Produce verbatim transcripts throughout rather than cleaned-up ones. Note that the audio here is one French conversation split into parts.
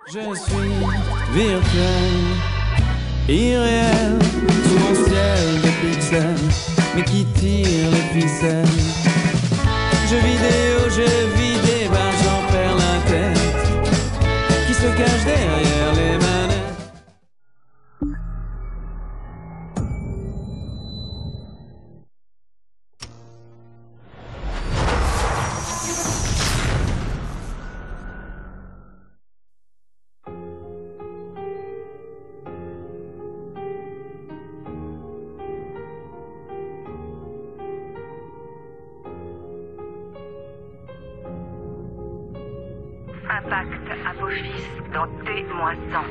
Je suis virtuel, irréel, sous mon ciel de pixels, mais qui tire les ficelles. Jeux vidéo, jeux vidéo, ben j'en perds la tête, qui se cache derrière les manettes. Impact Apophis dans T moins cent.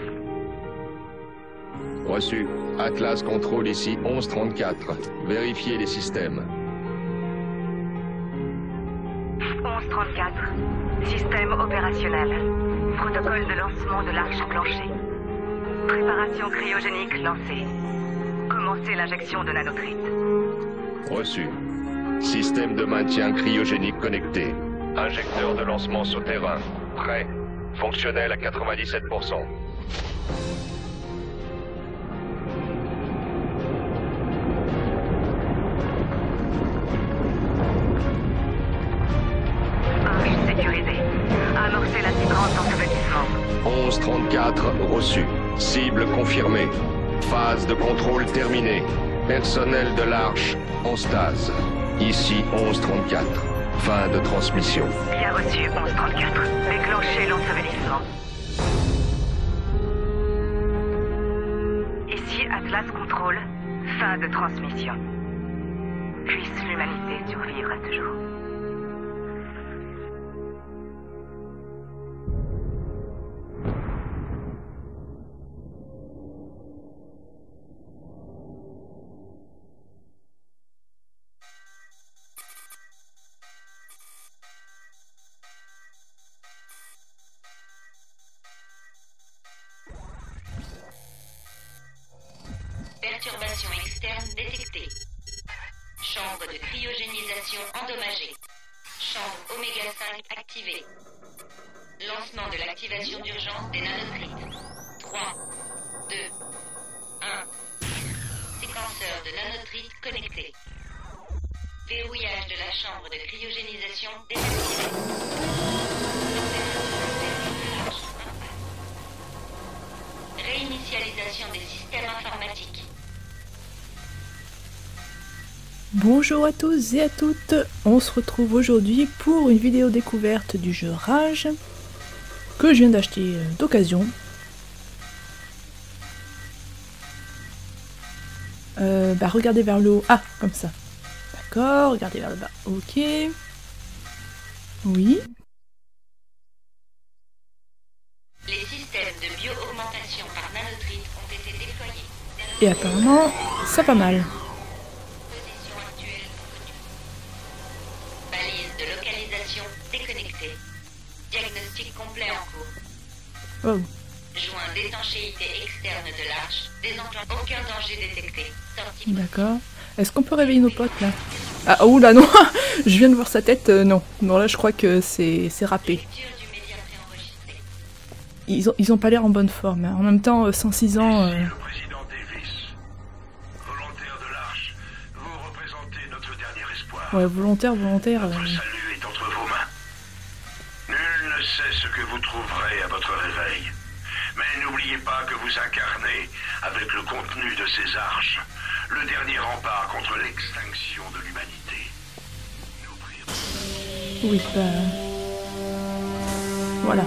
Reçu. Atlas contrôle ici onze trente-quatre. Vérifiez les systèmes. onze trente-quatre. Système opérationnel. Protocole de lancement de l'arche plancher. Préparation cryogénique lancée. Commencez l'injection de nanotrites. Reçu. Système de maintien cryogénique connecté. Injecteur de lancement souterrain. Prêt. Fonctionnel à quatre-vingt-dix-sept pour cent. Arche sécurisée. Amorcez la séquence d'ensevelissement. onze trente-quatre reçu. Cible confirmée. Phase de contrôle terminée. Personnel de l'arche en stase. Ici onze trente-quatre. Fin de transmission. Bien reçu, onze trente-quatre. Déclenchez l'ensevelissement. Ici Atlas Contrôle. Fin de transmission. Puisse l'humanité survivre à ce jour. Perturbation externe détectée. Chambre de cryogénisation endommagée. Chambre oméga cinq activée. Lancement de l'activation d'urgence des nanotrites. trois, deux, un. Séquenceur de nanotrites connecté. Verrouillage de la chambre de cryogénisation désactivé. Réinitialisation des systèmes informatiques. Bonjour à tous et à toutes, on se retrouve aujourd'hui pour une vidéo découverte du jeu Rage que je viens d'acheter d'occasion. Euh, bah regardez vers le haut, ah comme ça, d'accord, regardez vers le bas, ok, oui. Les systèmes de bio-augmentation par nanotrites ont été déployés. Et apparemment, ça pas mal. Position actuelle inconnue. Balise de localisation déconnectée. Diagnostic complet en cours. Oh. Joint d'étanchéité externe de l'arche. Désenclenche. Aucun danger détecté. Sortie. D'accord. Est-ce qu'on peut réveiller nos potes là? Ah, oh là non. Je viens de voir sa tête, euh, non. Non là je crois que c'est c'est râpé. Lecture du média préenregistré. Ils ont, ils ont pas l'air en bonne forme. Hein. En même temps, euh, cent six ans... Euh... Le président Davis, volontaire de l'Arche, vous représentez notre dernier espoir. Ouais, volontaire, volontaire... Votre Euh... salut est entre vos mains. Nul ne sait ce que vous trouverez à votre réveil. Mais n'oubliez pas que vous incarnez, avec le contenu de ces arches, le dernier rempart contre l'extinction de l'humanité. Nous prions. Oui, bah... Voilà.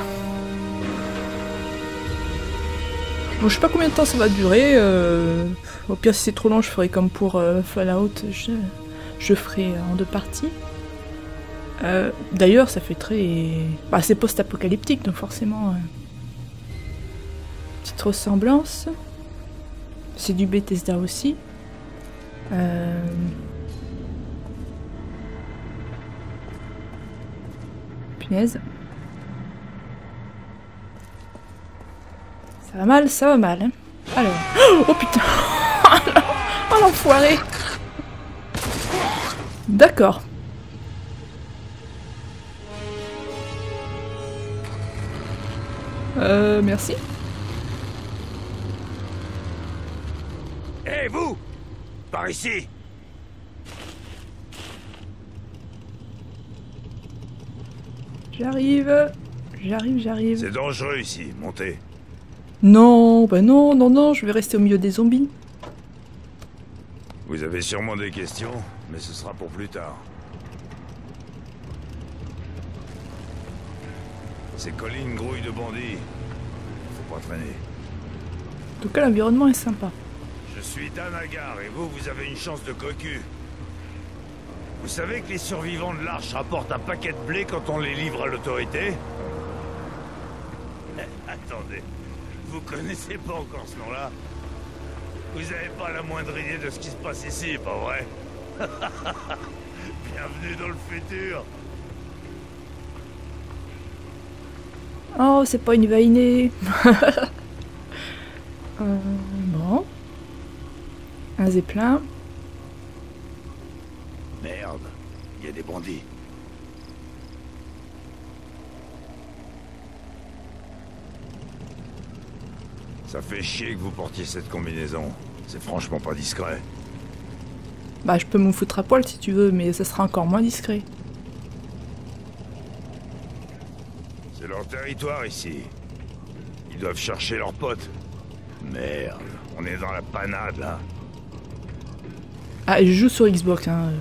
Bon, je sais pas combien de temps ça va durer. Euh... Au pire, si c'est trop long, je ferai comme pour euh, Fallout. Je... je ferai en deux parties. Euh... D'ailleurs, ça fait très... Bah, c'est post-apocalyptique, donc forcément... Euh... Petite ressemblance. C'est du Bethesda aussi. Euh... Punaise. Ça va mal, ça va mal. Hein. Alors. Oh putain. Oh l'enfoiré. D'accord. Euh, merci. Hé, hey, vous! Par ici! J'arrive. J'arrive, j'arrive. C'est dangereux ici, montez. Non, bah non, non, non, je vais rester au milieu des zombies. Vous avez sûrement des questions, mais ce sera pour plus tard. Ces collines grouillent de bandits. Faut pas traîner. En tout cas, l'environnement est sympa. Je suis Dan Agar et vous, vous avez une chance de cocu. Vous savez que les survivants de l'Arche rapportent un paquet de blé quand on les livre à l'autorité? Attendez, vous connaissez pas encore ce nom-là? Vous avez pas la moindre idée de ce qui se passe ici, pas vrai? Bienvenue dans le futur. Oh, c'est pas une vainée. euh, bon. Un zeppelin. Merde, il y a des bandits. Ça fait chier que vous portiez cette combinaison. C'est franchement pas discret. Bah, je peux me foutre à poil si tu veux, mais ça sera encore moins discret. C'est leur territoire ici. Ils doivent chercher leurs potes. Merde, on est dans la panade là. Ah, et je joue sur Xbox, hein.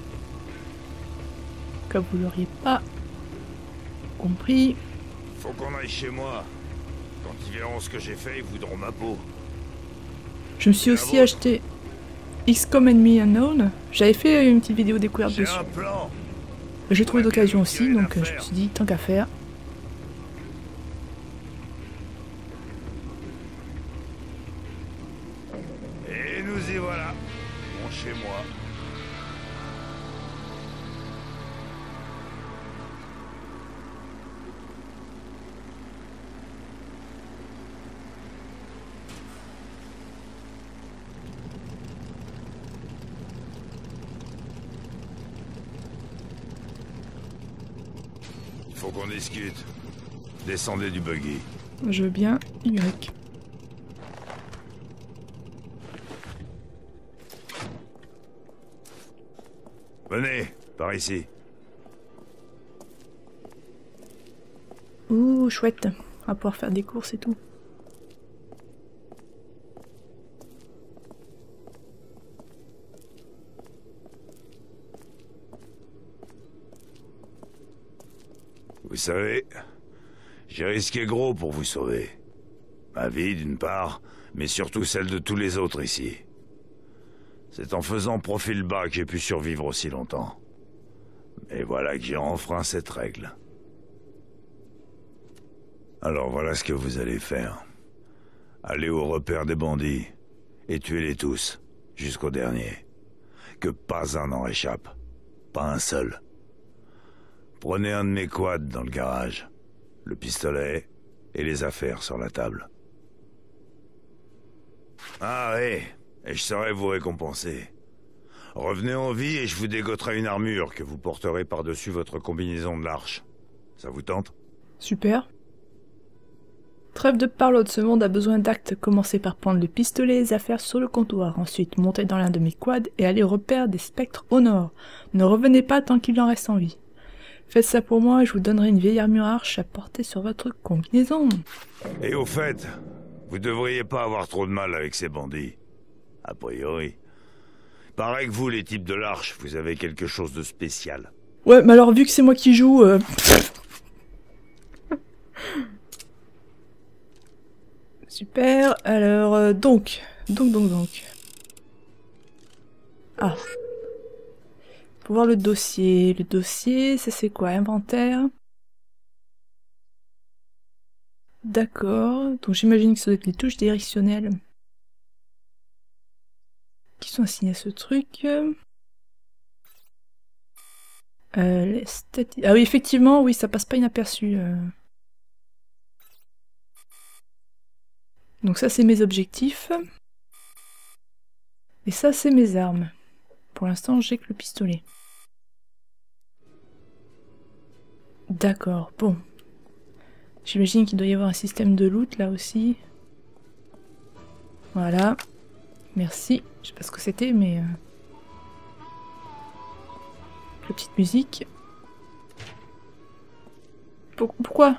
Comme vous l'auriez pas compris. Faut qu'on aille chez moi. Quand ils verront ce que j'ai fait, ils voudront ma peau. Je me suis aussi acheté X COM Enemy Unknown. J'avais fait une petite vidéo découverte dessus. J'ai un plan. J'ai trouvé d'occasion aussi, donc je me suis dit, tant qu'à faire. Et nous y voilà. Bon, chez moi. Faut qu'on discute. Descendez du buggy. Je veux bien Y. Venez, par ici. Ouh, chouette. On va pouvoir faire des courses et tout. Vous savez, j'ai risqué gros pour vous sauver. Ma vie, d'une part, mais surtout celle de tous les autres ici. C'est en faisant profil bas que j'ai pu survivre aussi longtemps. Mais voilà que j'ai enfreint cette règle. Alors voilà ce que vous allez faire. Allez au repère des bandits et tuez-les tous, jusqu'au dernier. Que pas un n'en échappe. Pas un seul. Prenez un de mes quads dans le garage, le pistolet et les affaires sur la table. Ah oui, et je saurai vous récompenser. Revenez en vie et je vous dégoterai une armure que vous porterez par-dessus votre combinaison de l'Arche. Ça vous tente? Super. Trêve de parlotte, ce monde a besoin d'actes. Commencez par prendre le pistolet et les affaires sur le comptoir. Ensuite, montez dans l'un de mes quads et allez au repère des spectres au nord. Ne revenez pas tant qu'il en reste en vie. Faites ça pour moi et je vous donnerai une vieille armure Arche à porter sur votre combinaison. Et au fait, vous devriez pas avoir trop de mal avec ces bandits. A priori. Pareil que vous, les types de l'Arche, vous avez quelque chose de spécial. Ouais, mais alors vu que c'est moi qui joue... Euh... Super, alors euh, donc, donc, donc, donc. Ah. Pour voir le dossier. Le dossier, ça c'est quoi? Inventaire. D'accord, donc j'imagine que ça doit être les touches directionnelles qui sont assignées à ce truc. Euh, les stati- ah oui, effectivement, oui, ça passe pas inaperçu. Euh... Donc ça c'est mes objectifs. Et ça c'est mes armes. Pour l'instant j'ai que le pistolet. D'accord, bon. J'imagine qu'il doit y avoir un système de loot là aussi. Voilà. Merci. Je sais pas ce que c'était, mais... Euh... La petite musique. Pour... Pourquoi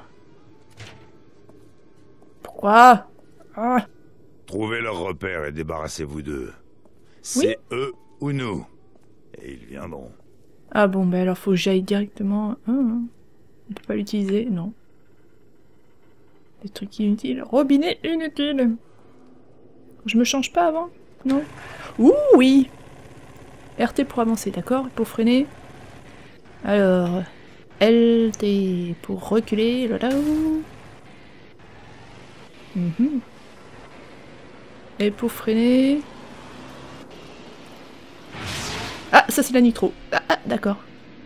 Pourquoi ah. Trouvez leur repère et débarrassez-vous d'eux. C'est oui. eux ou nous. Et ils viendront. Ah bon, bah alors faut que j'aille directement... Ah, on peut pas l'utiliser, non. Des trucs inutiles. Robinet inutile. Je me change pas avant? Non. Ouh, oui. R T pour avancer, d'accord? Pour freiner. Alors... L T pour reculer. Là, là. Mm-hmm. Et pour freiner... Ah, ça c'est la nitro. Ah, ah d'accord.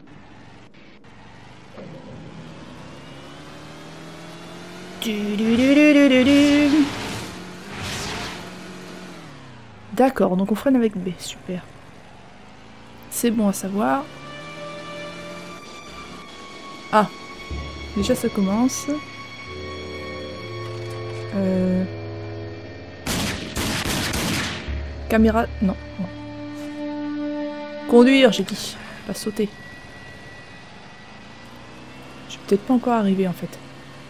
D'accord, donc on freine avec B, super. C'est bon à savoir. Ah, déjà ça commence. Euh... Caméra... Non, non. Conduire, j'ai dit. Pas sauter. Je suis peut-être pas encore arrivé en fait.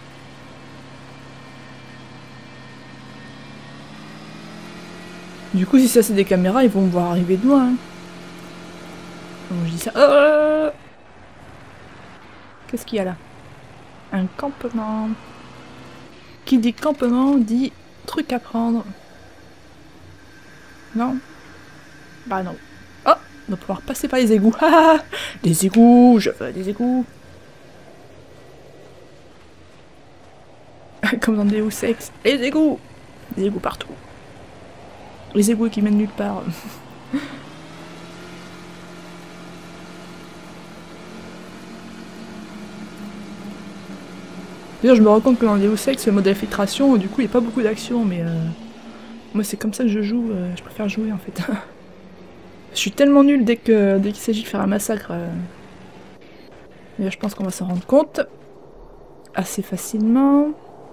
Du coup, si ça c'est des caméras, ils vont me voir arriver de loin. Hein. Donc je dis ça. Euh... Qu'est-ce qu'il y a là? Un campement. Qui dit campement dit truc à prendre. Non? Bah non. Oh! On va pouvoir passer par les égouts. Ah! Des égouts! Je veux des égouts! Comme dans Deus Ex. Les égouts! Des égouts partout. Les égouts qui mènent nulle part. D'ailleurs, je me rends compte que dans Deus Ex, le mode infiltration, du coup, il n'y a pas beaucoup d'action, mais euh, moi, c'est comme ça que je joue. Euh, je préfère jouer, en fait. Je suis tellement nulle dès que dès qu'il s'agit de faire un massacre. Euh... D'ailleurs, je pense qu'on va s'en rendre compte assez facilement.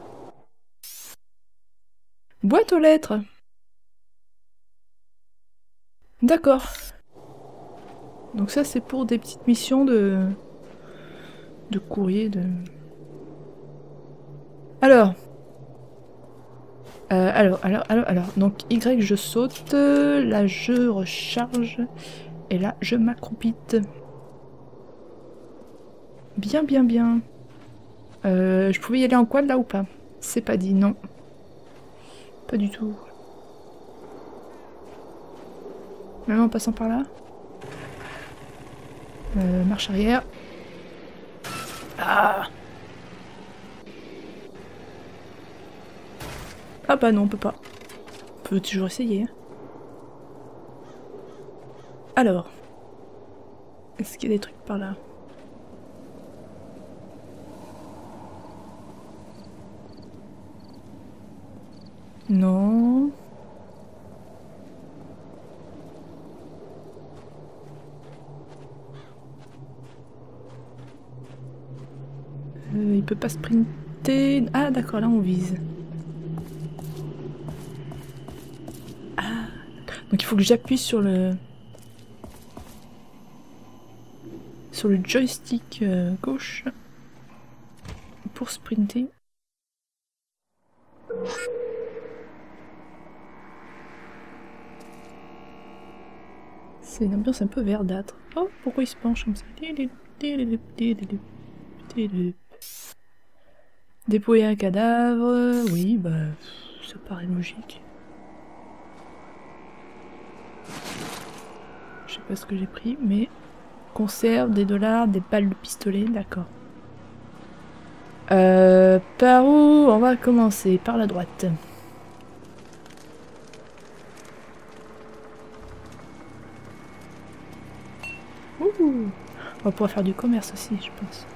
Boîte aux lettres. D'accord. Donc ça, c'est pour des petites missions de de courrier, de... Alors. Euh, alors, alors, alors, alors. Donc, Y, je saute. Là, je recharge. Et là, je m'accroupite. Bien, bien, bien. Euh, je pouvais y aller en quad, là, ou pas? C'est pas dit, non. Pas du tout. Même en passant par là. Euh, marche arrière. Ah! Ah bah non, on peut pas. On peut toujours essayer. Hein. Alors. Est-ce qu'il y a des trucs par là? Non. Euh, il peut pas sprinter. Ah d'accord, là on vise. Donc il faut que j'appuie sur le sur le joystick euh, gauche pour sprinter. C'est une ambiance un peu verdâtre. Oh, pourquoi il se penche comme ça? Dépouiller un cadavre, oui, bah ça paraît logique. Je sais pas ce que j'ai pris, mais... Conserve, des dollars, des balles de pistolet, d'accord. Euh, par où on va commencer? Par la droite. Ouh. On va pouvoir faire du commerce aussi, je pense.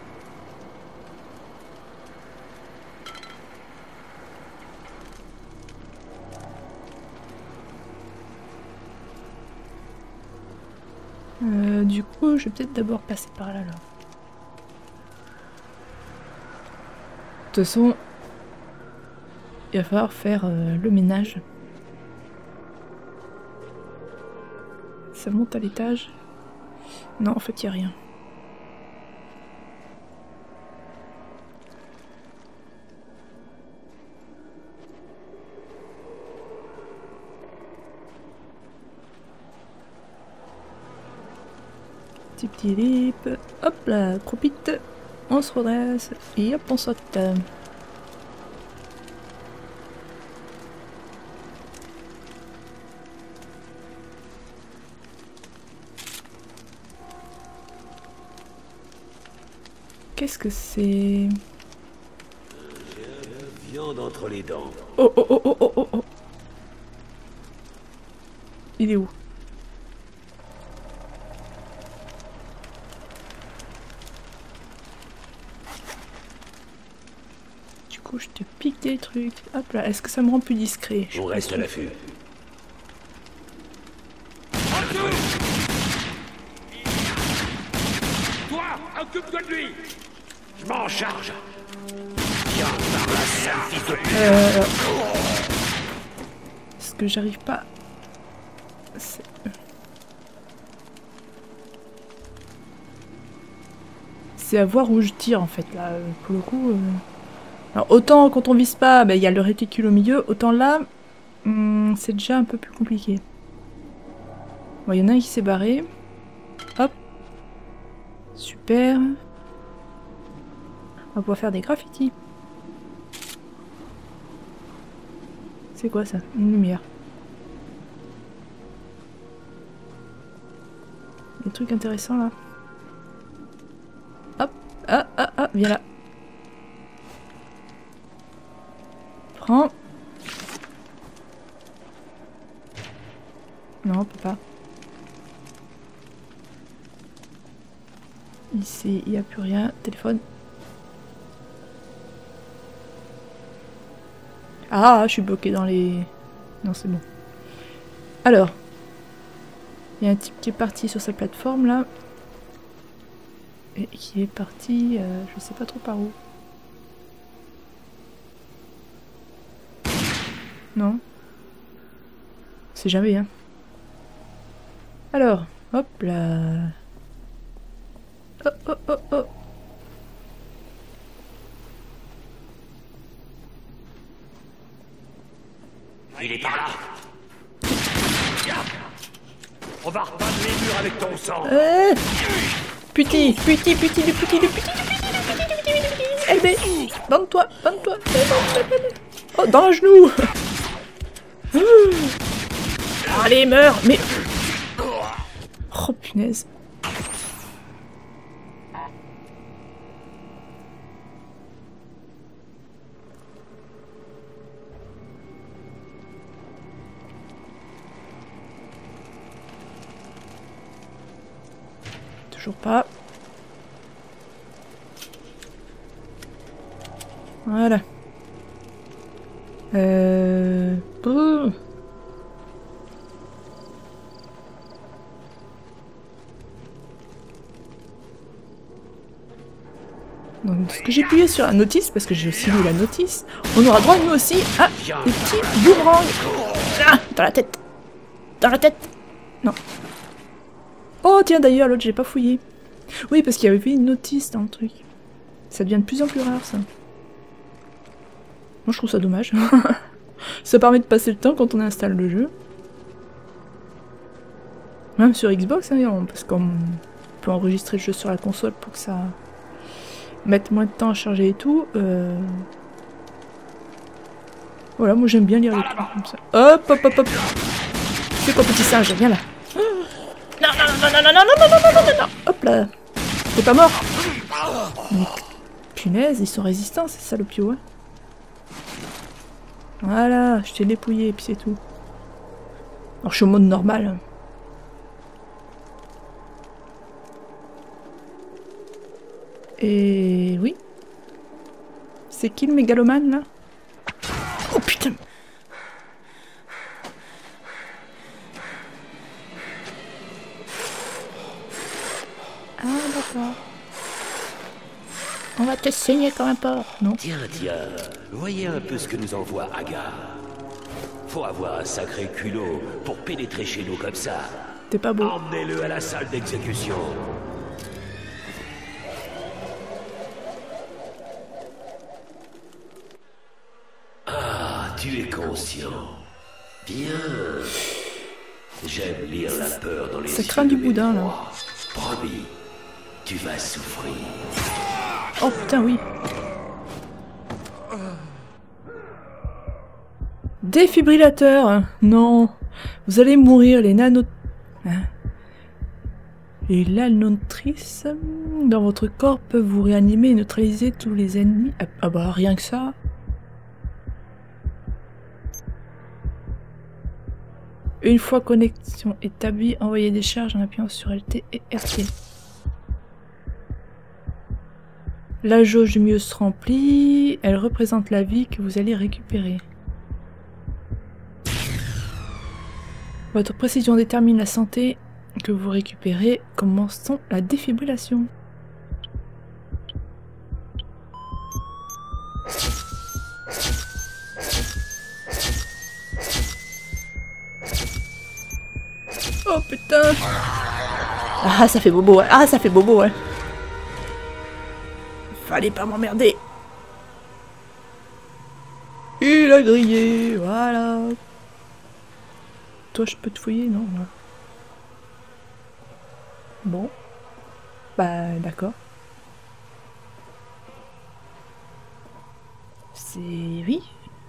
Euh, du coup, je vais peut-être d'abord passer par là, là. toute façon, il va falloir faire euh, le ménage. Ça monte à l'étage. Non, en fait, il n'y a rien. Petit petit lip. Hop là, croupite. On se redresse et hop, on saute. Qu'est-ce que c'est? Viande entre les dents. Oh oh oh oh oh oh oh. Il est où? Du coup, je te pique des trucs. Hop là, est-ce que ça me rend plus discret? On reste à l'affût. Toi, occupe-toi de lui. Je m'en charge. Viens par la sale fils de pute. Euh... Est-ce que j'arrive pas? C'est à voir où je tire en fait là, pour le coup. Euh... Alors autant quand on vise pas, il bah, y a le réticule au milieu, autant là, hum, c'est déjà un peu plus compliqué. Bon, il y en a un qui s'est barré. Hop. Super. On va pouvoir faire des graffitis. C'est quoi ça? Une lumière. Des trucs intéressants là. Hop. Ah ah ah, viens là. Prends. Non, on peut pas. Ici, il n'y a plus rien. Téléphone. Ah, je suis bloqué dans les... Non, c'est bon. Alors. Il y a un type qui est parti sur sa plateforme, là. Et qui est parti... Euh, je sais pas trop par où. Non. C'est jamais, hein. Alors, hop là. Oh, oh, oh, oh. Il est par là. On va repeindre les murs avec ton sang. Euh... Putain, putain, putain, putain, putain, putain, L B, bande-toi, bande-toi. Oh, dans le genou. Allez, meurs. Mais... Oh, punaise. Toujours pas. Voilà. Euh... Ouh. Donc, ce que j'ai appuyé sur la notice, parce que j'ai aussi lu la notice, on aura droit nous aussi à des petits boomerangs. Ah, dans la tête. Dans la tête. Non. Oh tiens, d'ailleurs, l'autre, j'ai pas fouillé. Oui, parce qu'il y avait une notice dans le truc. Ça devient de plus en plus rare, ça. Moi, je trouve ça dommage. Ça permet de passer le temps quand on installe le jeu. Même sur Xbox, hein, parce qu'on peut enregistrer le jeu sur la console pour que ça mette moins de temps à charger et tout. Euh... Voilà, moi j'aime bien lire les trucs comme ça. Hop, hop, hop, hop. C'est quoi, petit singe? Viens là. Non, non, non, non, non, non, non, non, non, non, non, non. Hop là. T'es pas mort? Mais, punaise, ils sont résistants, ces salopios, hein. Voilà, je t'ai dépouillé et puis c'est tout. Alors je suis au mode normal. Et oui. C'est qui le mégalomane là? Oh putain! Ah d'accord. Oh va te saigner comme un porc. Non. Tiens, tiens, voyez un peu ce que nous envoie Agar. Faut avoir un sacré culot pour pénétrer chez nous comme ça. T'es pas beau. Emmenez-le à la salle d'exécution. Ah, tu es conscient. Bien. J'aime lire la peur dans les Ça yeux craint du de mes boudin, là. proies. Promis, tu vas souffrir. Oh putain, oui. Défibrillateur. Non. Vous allez mourir, les nano... Hein? Les nanotrices dans votre corps peuvent vous réanimer et neutraliser tous les ennemis. Ah, ah bah rien que ça. Une fois connexion établie, envoyez des charges en appuyant sur L T et R T. La jauge du mieux se remplit. Elle représente la vie que vous allez récupérer. Votre précision détermine la santé que vous récupérez. Commençons la défibrillation. Oh putain! Ah, ça fait bobo, ouais. Ah, ça fait bobo, ouais. Fallait pas m'emmerder. Il a grillé, voilà. Toi, je peux te fouiller, non? Bon. Bah, d'accord. C'est... oui.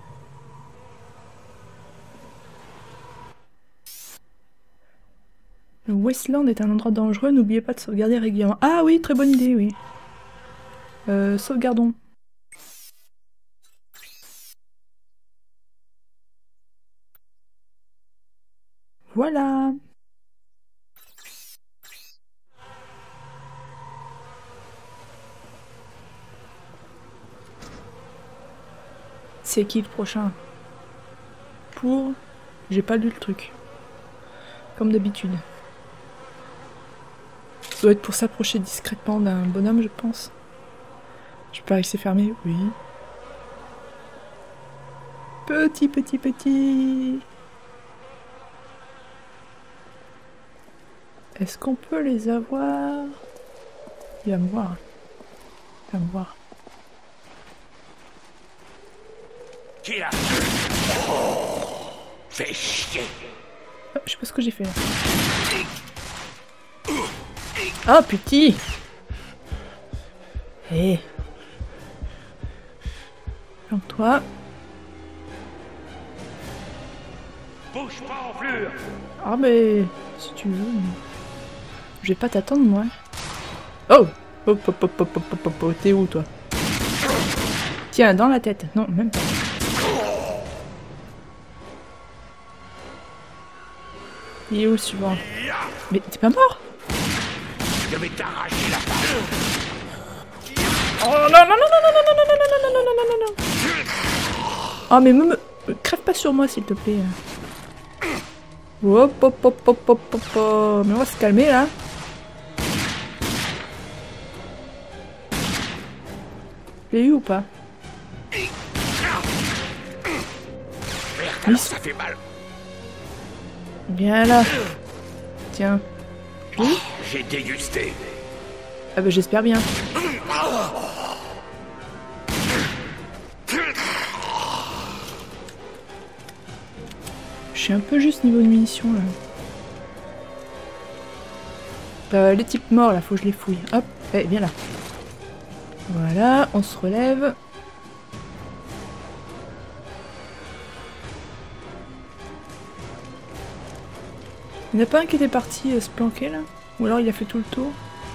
Le Wasteland est un endroit dangereux, n'oubliez pas de sauvegarder régulièrement. Ah oui, très bonne idée, oui. Euh, sauvegardons. Voilà. C'est qui le prochain? Pour... J'ai pas lu le truc. Comme d'habitude. Ça doit être pour s'approcher discrètement d'un bonhomme, je pense. Je parie que c'est fermé, oui. Petit, petit, petit. Est-ce qu'on peut les avoir? Il va me voir. Il va me voir. Qui a... Oh, fais chier. Oh, je sais pas ce que j'ai fait là. Oh putain. Hé. Hey. Planque-toi. Bouge pas en fleur. Ah mais... si tu veux... Je vais pas t'attendre moi. Oh. Hop hop hop hop hop hop hop hop. T'es où toi? Tiens, dans la tête. Non, même pas. Il est où le suivant? Mais t'es pas mort? Je vais t'arracher la part. Oh non non non non non non non non non non non non non non. Oh mais me, me crève pas sur moi s'il te plaît. Hop hop hop hop hop hop hop. Mais on va se calmer là. Je l'ai eu ou pas? Merde, ça fait mal. Bien là. Tiens. Oh, j'ai dégusté. Ah bah j'espère bien. Je suis un peu juste niveau de munitions là. Euh, les types morts là, faut que je les fouille. Hop, eh, viens là. Voilà, on se relève. Il n'y en a pas un qui était parti euh, se planquer là? Ou alors il a fait tout le tour?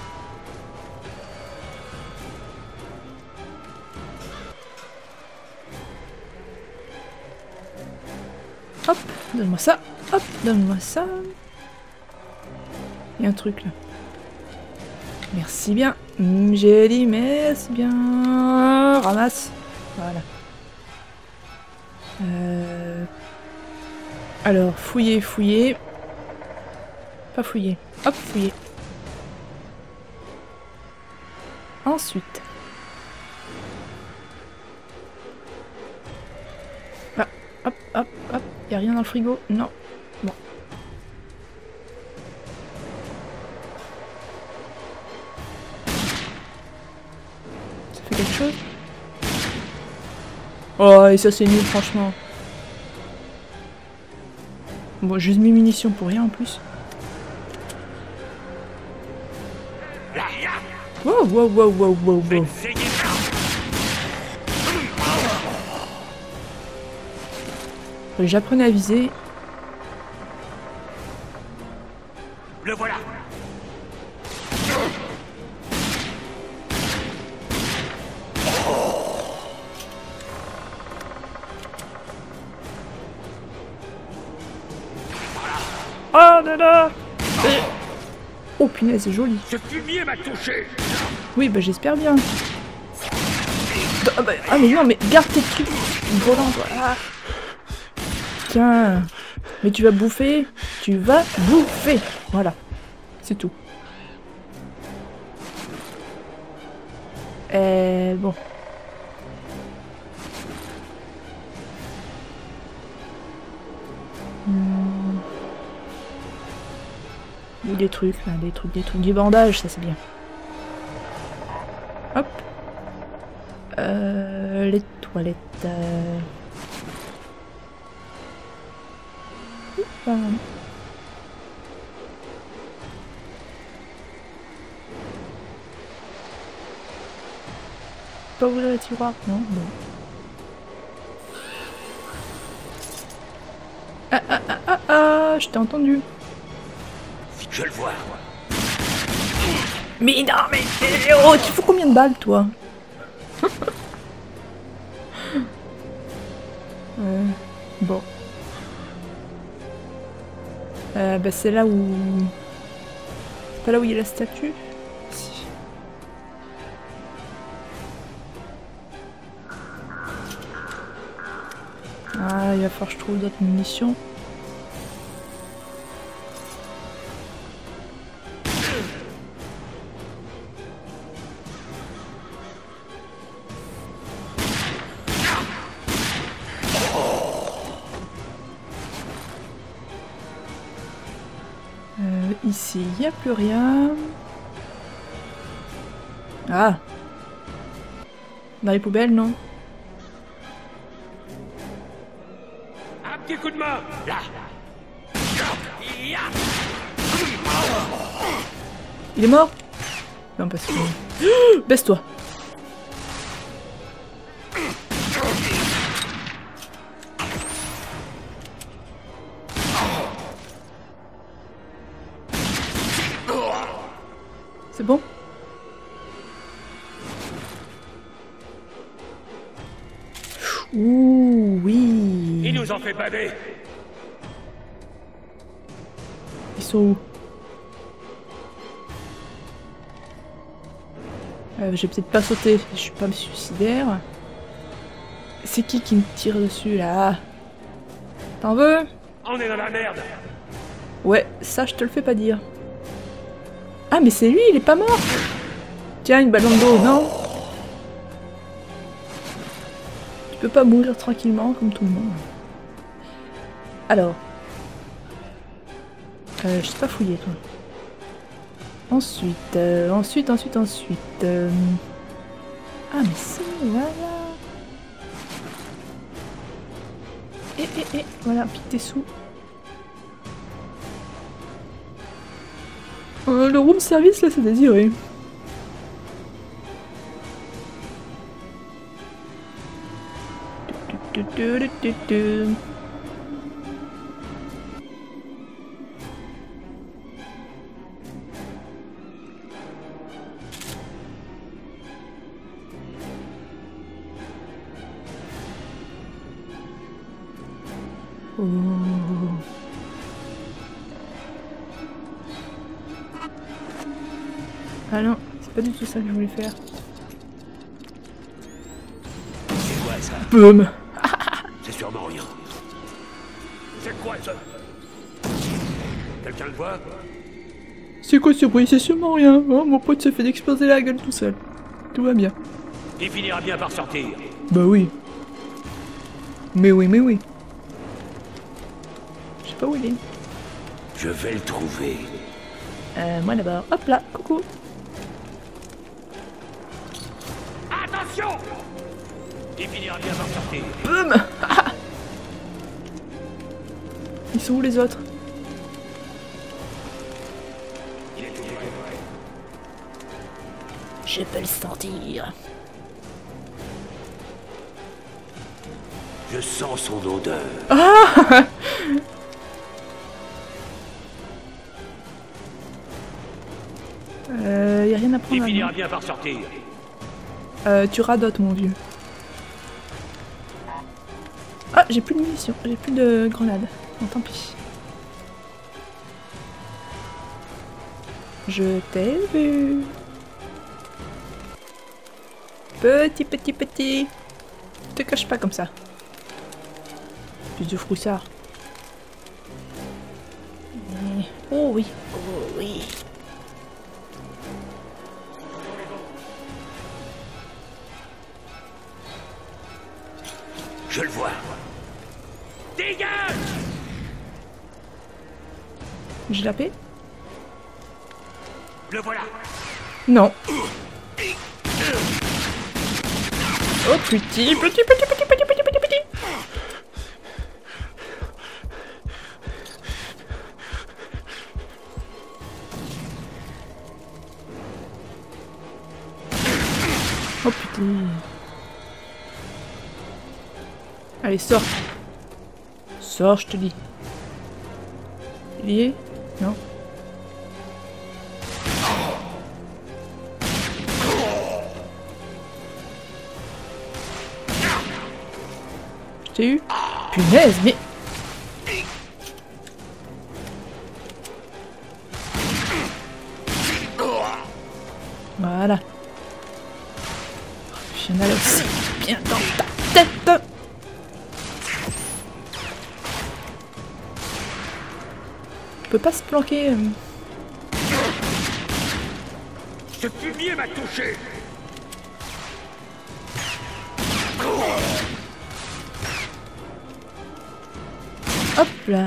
Hop, donne-moi ça. Hop, donne-moi ça. Il y a un truc là. Merci bien. Mmh, j'ai dit merci bien. Ramasse. Voilà. Euh... Alors, fouiller, fouiller. Pas fouiller. Hop, fouiller. Ensuite. hop, hop. Y'a rien dans le frigo? Non. Bon. Ça fait quelque chose? Oh, et ça c'est nul, franchement. Bon, juste mes munitions pour rien en plus. Wow, wow, wow, wow, wow, wow. J'apprenais à viser. Le voilà. Oh là là. Oh punaise, c'est joli. Ce fumier m'a touché. Oui, bah j'espère bien. Ah, bah, ah mais non, mais garde tes trucs volants, toi. Ah. Tiens. Mais tu vas bouffer. Tu vas bouffer. Voilà. C'est tout. Euh, bon. Hmm. Des trucs, là, des trucs, des trucs. Du bandage, ça c'est bien. Hop. Euh, les toilettes. Euh... Oupa. Pas ouvrir le tiroir, non, bon. Ah ah ah ah ah, je t'ai entendu. Je le vois. Mais non, mais oh, tu fous combien de balles, toi? euh, Bon. Euh, bah c'est là où... C'est pas là où il y a la statue? Si. Ah, il va falloir que je trouve d'autres munitions. Ici, il n'y a plus rien. Ah. Dans les poubelles, non? Un petit coup de main. Là. Il est mort? Non, parce que... Baisse-toi. C'est bon? Ouh, oui. Il nous en fait baver. Ils sont où? euh, Je vais peut-être pas sauter, je suis pas suicidaire. C'est qui qui me tire dessus là? T'en veux? On est dans la merde. Ouais, ça je te le fais pas dire. Ah mais c'est lui, il est pas mort. Tiens, une ballon d'eau, non? Tu peux pas mourir tranquillement comme tout le monde. Alors. Euh, je sais pas fouiller toi. Ensuite, euh, ensuite, ensuite, ensuite. Euh... Ah mais si, voilà. Et, et, et, voilà, pique tes sous. Euh, le room service là c'est désiré. Oh. Ah non, c'est pas du tout ça que je voulais faire. C'est quoi ça? Boum. C'est sûrement rien. C'est quoi ça? Quelqu'un le voit? C'est quoi ce bruit? C'est sûrement rien. Oh, mon pote se fait d'exploser la gueule tout seul. Tout va bien. Il finira bien par sortir. Bah oui. Mais oui, mais oui. pas où il est. Je vais le trouver. Euh, moi d'abord. Hop là, coucou. Attention! Il finira bien par sortir. Boum. Ah. Ils sont où les autres? Je peux le sentir. Je sens son odeur. Ah. Euh, y a rien à prendre. Il à finira nous. bien par sortir. Euh, tu radotes mon vieux. Ah, j'ai plus de munitions, j'ai plus de grenades. Bon, tant pis. Je t'ai vu. Petit, petit, petit. Te cache pas comme ça. Plus de froussard. Oh oui, oh oui. Je le vois. Dégage! J'ai la paix? Le voilà. Non. Oh petit, petit, petit, petit, petit, petit, petit, petit. Oh putain. Allez, sors. Sors, je te dis. Il y est? Non. Je t'ai eu? Punaise, mais... Voilà. J'en ai aussi bien dans ta tête. On peut pas se planquer. euh. Ce fumier m'a touché. Hop là.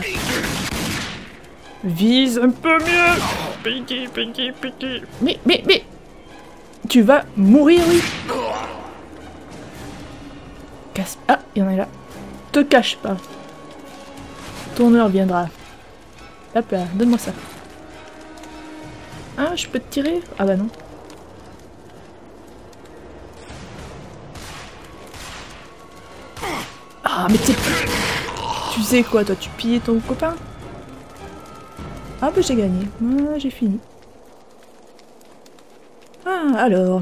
Vise un peu mieux. Piqué, piqué, piqué. Mais, mais, mais... Tu vas mourir, oui. Casse... Ah, il y en a là. Te cache pas. Ton heure viendra. Hop là, donne-moi ça. Ah, je peux te tirer? Ah bah non. Ah, mais t'es... Tu sais quoi, toi, tu pillais ton copain? Ah bah j'ai gagné. Ah, j'ai fini. Ah, alors...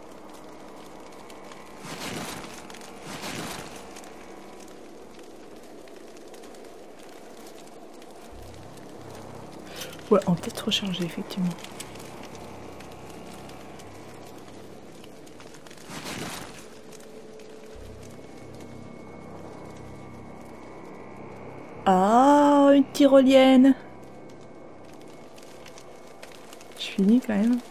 Ouais, on peut peut-être recharger, effectivement. Ah, une tyrolienne. Je finis quand même.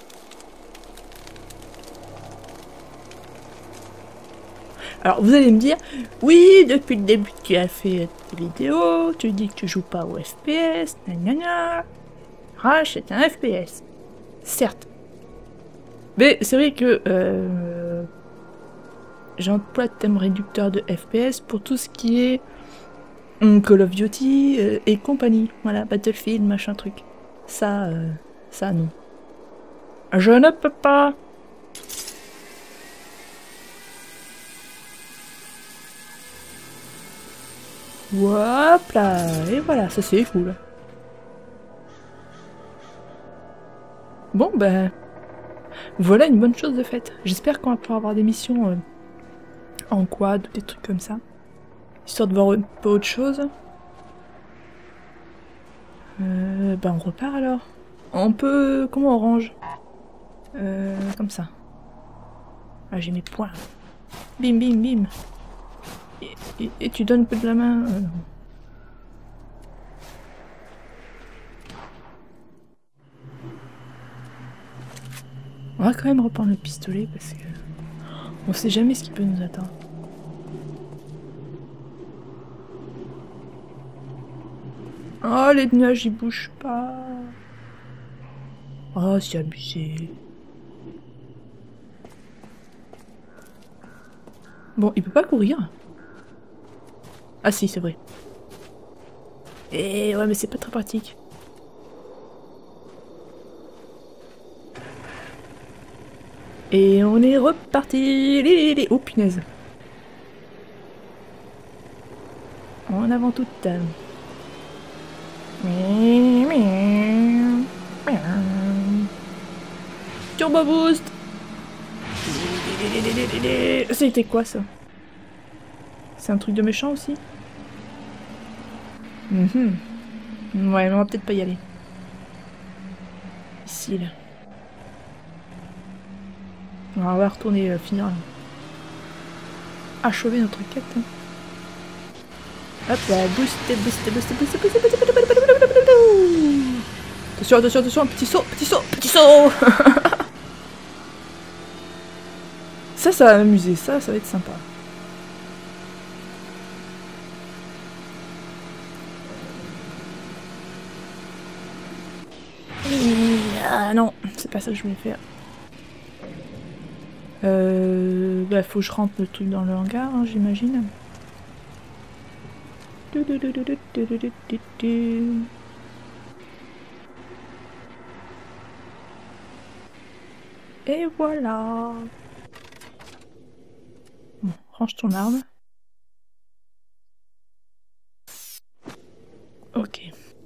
Alors vous allez me dire, oui, depuis le début tu as fait tes vidéos, tu dis que tu joues pas au F P S, gna Rush c'est un F P S. Certes. Mais c'est vrai que euh, j'emploie le thème réducteur de F P S pour tout ce qui est hum, Call of Duty euh, et compagnie. Voilà, Battlefield, machin truc. Ça, euh, ça non. Je ne peux pas. Hop là, et voilà, ça c'est cool. Bon ben, voilà une bonne chose de faite. J'espère qu'on va pouvoir avoir des missions euh, en quad ou des trucs comme ça. Histoire de voir un peu autre chose. Euh, ben on repart alors. On peut... Comment on range? Euh, comme ça. Ah j'ai mes points. Bim bim bim. Et, et, et tu donnes un peu de la main. Euh, On va quand même reprendre le pistolet parce que on sait jamais ce qui peut nous attendre. Oh, les nuages, ils bougent pas. Oh, c'est abusé. Bon, il peut pas courir. Ah si, c'est vrai. Et ouais, mais c'est pas très pratique. Et on est reparti. Oh punaise. En avant toute. Turbo boost. C'était quoi ça? C'est un truc de méchant aussi? Mm-hmm. Ouais, mais on va peut-être pas y aller. Ici, là. On va retourner euh, finir là. Achever notre quête. Hein. Hop là, booster, booster, booster, booster, booster, booster, booster, booster, booster, booster. Attention, attention, attention, petit saut, petit saut, petit saut. Ça, ça va m'amuser, ça, ça va être sympa. Ah non, c'est pas ça que je voulais faire. Euh... Bah, faut que je rentre le truc dans le hangar, hein, j'imagine. Et voilà. Bon, range ton arme. Ok.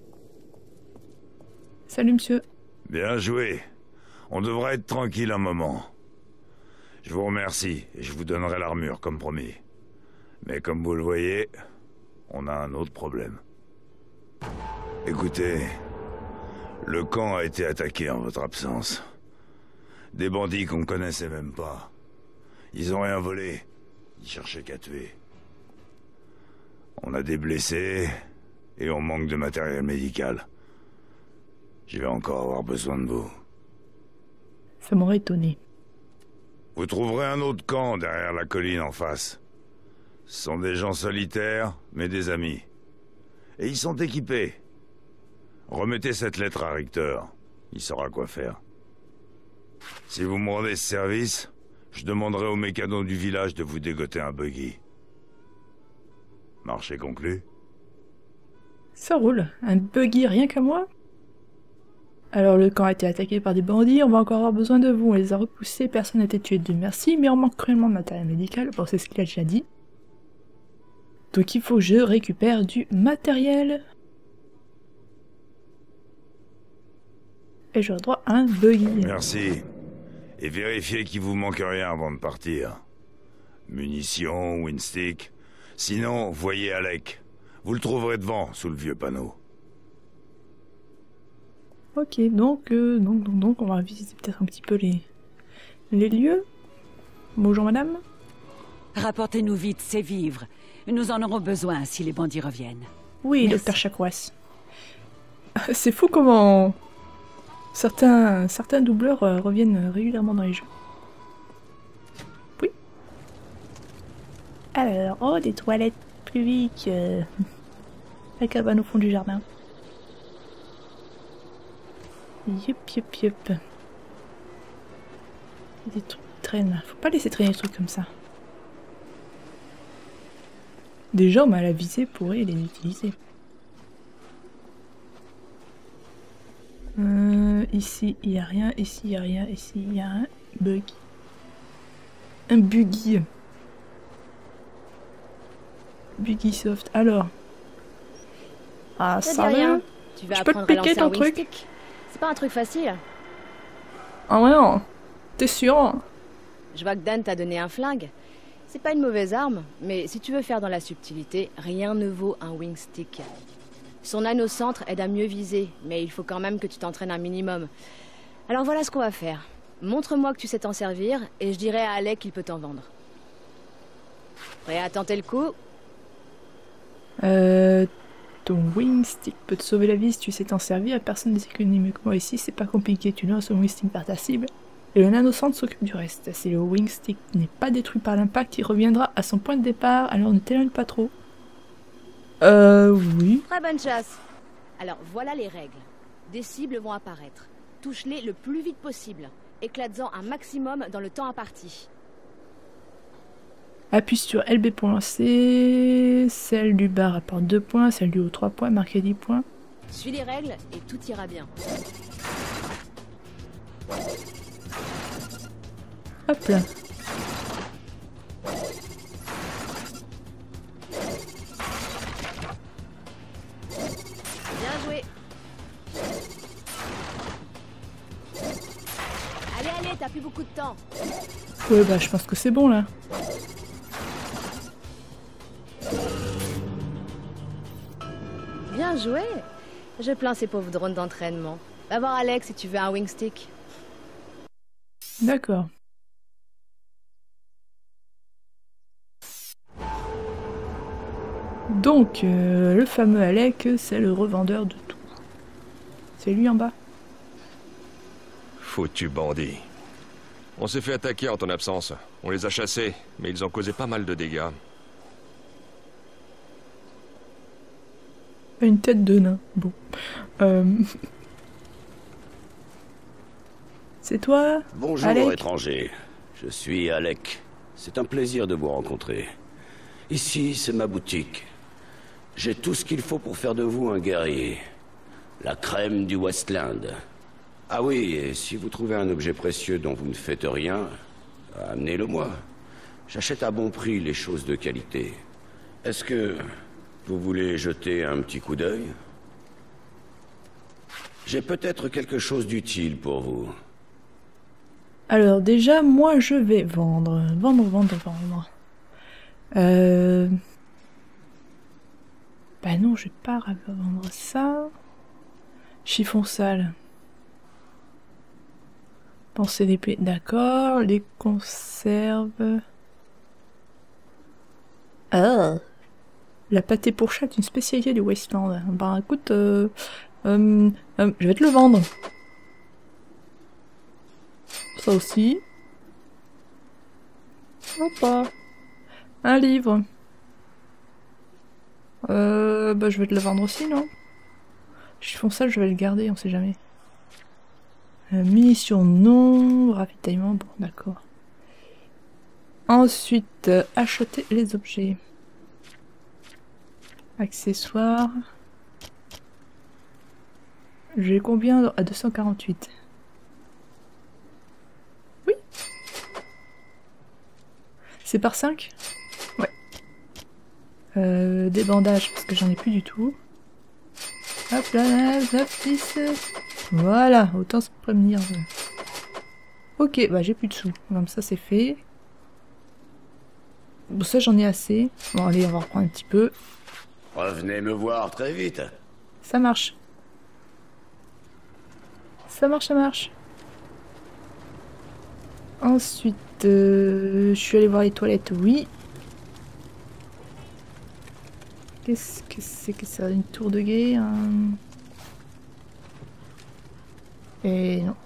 Salut monsieur. Bien joué. On devrait être tranquille un moment. Je vous remercie et je vous donnerai l'armure comme promis. Mais comme vous le voyez, on a un autre problème. Écoutez, le camp a été attaqué en votre absence. Des bandits qu'on connaissait même pas. Ils ont rien volé. Ils cherchaient qu'à tuer. On a des blessés et on manque de matériel médical. Je vais encore avoir besoin de vous. Ça m'aurait étonné. Vous trouverez un autre camp derrière la colline en face. Ce sont des gens solitaires, mais des amis. Et ils sont équipés. Remettez cette lettre à Richter. Il saura quoi faire. Si vous me rendez ce service, je demanderai aux mécanos du village de vous dégoter un buggy. Marché conclu? Ça roule. Un buggy rien qu'à moi? Alors le camp a été attaqué par des bandits, on va encore avoir besoin de vous. On les a repoussés, personne n'a été tué, Dieu merci, mais on manque cruellement de matériel médical. Bon, c'est ce qu'il a déjà dit. Donc il faut que je récupère du matériel. Et j'aurai droit à un buggy. Merci. Et vérifiez qu'il vous manque rien avant de partir. Munitions, windstick. Sinon, voyez Alec. Vous le trouverez devant, sous le vieux panneau. Ok, donc, euh, donc, donc, donc, on va visiter peut-être un petit peu les, les lieux. Bonjour madame. Rapportez-nous vite ces vivres. Nous en aurons besoin si les bandits reviennent. Oui, docteur Chakwas. C'est fou comment certains, certains doubleurs euh, reviennent régulièrement dans les jeux. Oui. Alors, oh, des toilettes publiques. Euh... La cabane au fond du jardin. Yup, yup, yup. Des trucs qui traînent. Faut pas laisser traîner des trucs comme ça. Des gens mal avisés pourraient les utiliser. Euh, ici, il n'y a rien. Ici, il n'y a rien. Ici, il y a un bug. Un buggy. Buggy soft. Alors. Ah, ça va. Tu vas Je peux te piquer ton truc. C'est pas un truc facile. Ah ouais, non. T'es sûr? Je vois que Dan t'a donné un flingue. C'est pas une mauvaise arme, mais si tu veux faire dans la subtilité, rien ne vaut un wingstick. Son anneau-centre aide à mieux viser, mais il faut quand même que tu t'entraînes un minimum. Alors voilà ce qu'on va faire. Montre-moi que tu sais t'en servir, et je dirai à Alec qu'il peut t'en vendre. Prêt à tenter le coup? Euh... Ton wingstick peut te sauver la vie si tu sais t'en servir, personne ne sait que mieux que moi ici, c'est pas compliqué, tu lances le wingstick par ta cible, et le nanocentre s'occupe du reste. Si le wingstick n'est pas détruit par l'impact, il reviendra à son point de départ, alors ne t'éloigne pas trop. Euh, oui. Très bonne chasse. Alors voilà les règles. Des cibles vont apparaître. Touche-les le plus vite possible. Éclate-en un maximum dans le temps imparti. Appuie sur L B pour lancer. Celle du bas rapporte deux points. Celle du haut trois points. Marquez dix points. Suis les règles et tout ira bien. Hop là. Bien joué. Allez, allez, t'as plus beaucoup de temps. Ouais, bah je pense que c'est bon là. Bien joué. Je plains ces pauvres drones d'entraînement. Va voir Alex si tu veux un wingstick. D'accord. Donc, euh, le fameux Alec, c'est le revendeur de tout. C'est lui en bas. Foutu bandit. On s'est fait attaquer en ton absence. On les a chassés, mais ils ont causé pas mal de dégâts. Une tête de nain. Bon. Euh... C'est toi, Bonjour, Alec? étranger. Je suis Alec. C'est un plaisir de vous rencontrer. Ici, c'est ma boutique. J'ai tout ce qu'il faut pour faire de vous un guerrier. La crème du Westland. Ah oui, et si vous trouvez un objet précieux dont vous ne faites rien, amenez-le-moi. J'achète à bon prix les choses de qualité. Est-ce que vous voulez jeter un petit coup d'œil? J'ai peut-être quelque chose d'utile pour vous. Alors déjà, moi je vais vendre. Vendre, vendre, vendre. Euh... Bah non, je vais pas vendre ça. Chiffon sale. Pensée d'épée, d'accord. Les conserves. Ah. La pâté pour chat est une spécialité du Wasteland. Bah écoute, euh, euh, euh, je vais te le vendre. Ça aussi. Hop. Un livre. Euh, bah je vais te le vendre aussi, non? Chiffon sale, je vais le garder, on sait jamais. Euh, munitions, non. Ravitaillement, bon, d'accord. Ensuite, euh, acheter les objets. Accessoires. J'ai combien à deux cent quarante-huit? Oui. C'est par cinq? Ouais. Euh, des bandages, parce que j'en ai plus du tout. Hop là, neuf, dix. Voilà, autant se prévenir. Ok, bah j'ai plus de sous. Comme ça, c'est fait. Bon, ça, j'en ai assez. Bon, allez, on va reprendre un petit peu. Revenez me voir très vite. Ça marche. Ça marche, ça marche. Ensuite, euh, je suis allée voir les toilettes, oui. Qu'est-ce que c'est que ça? Une tour de guet un... Et non.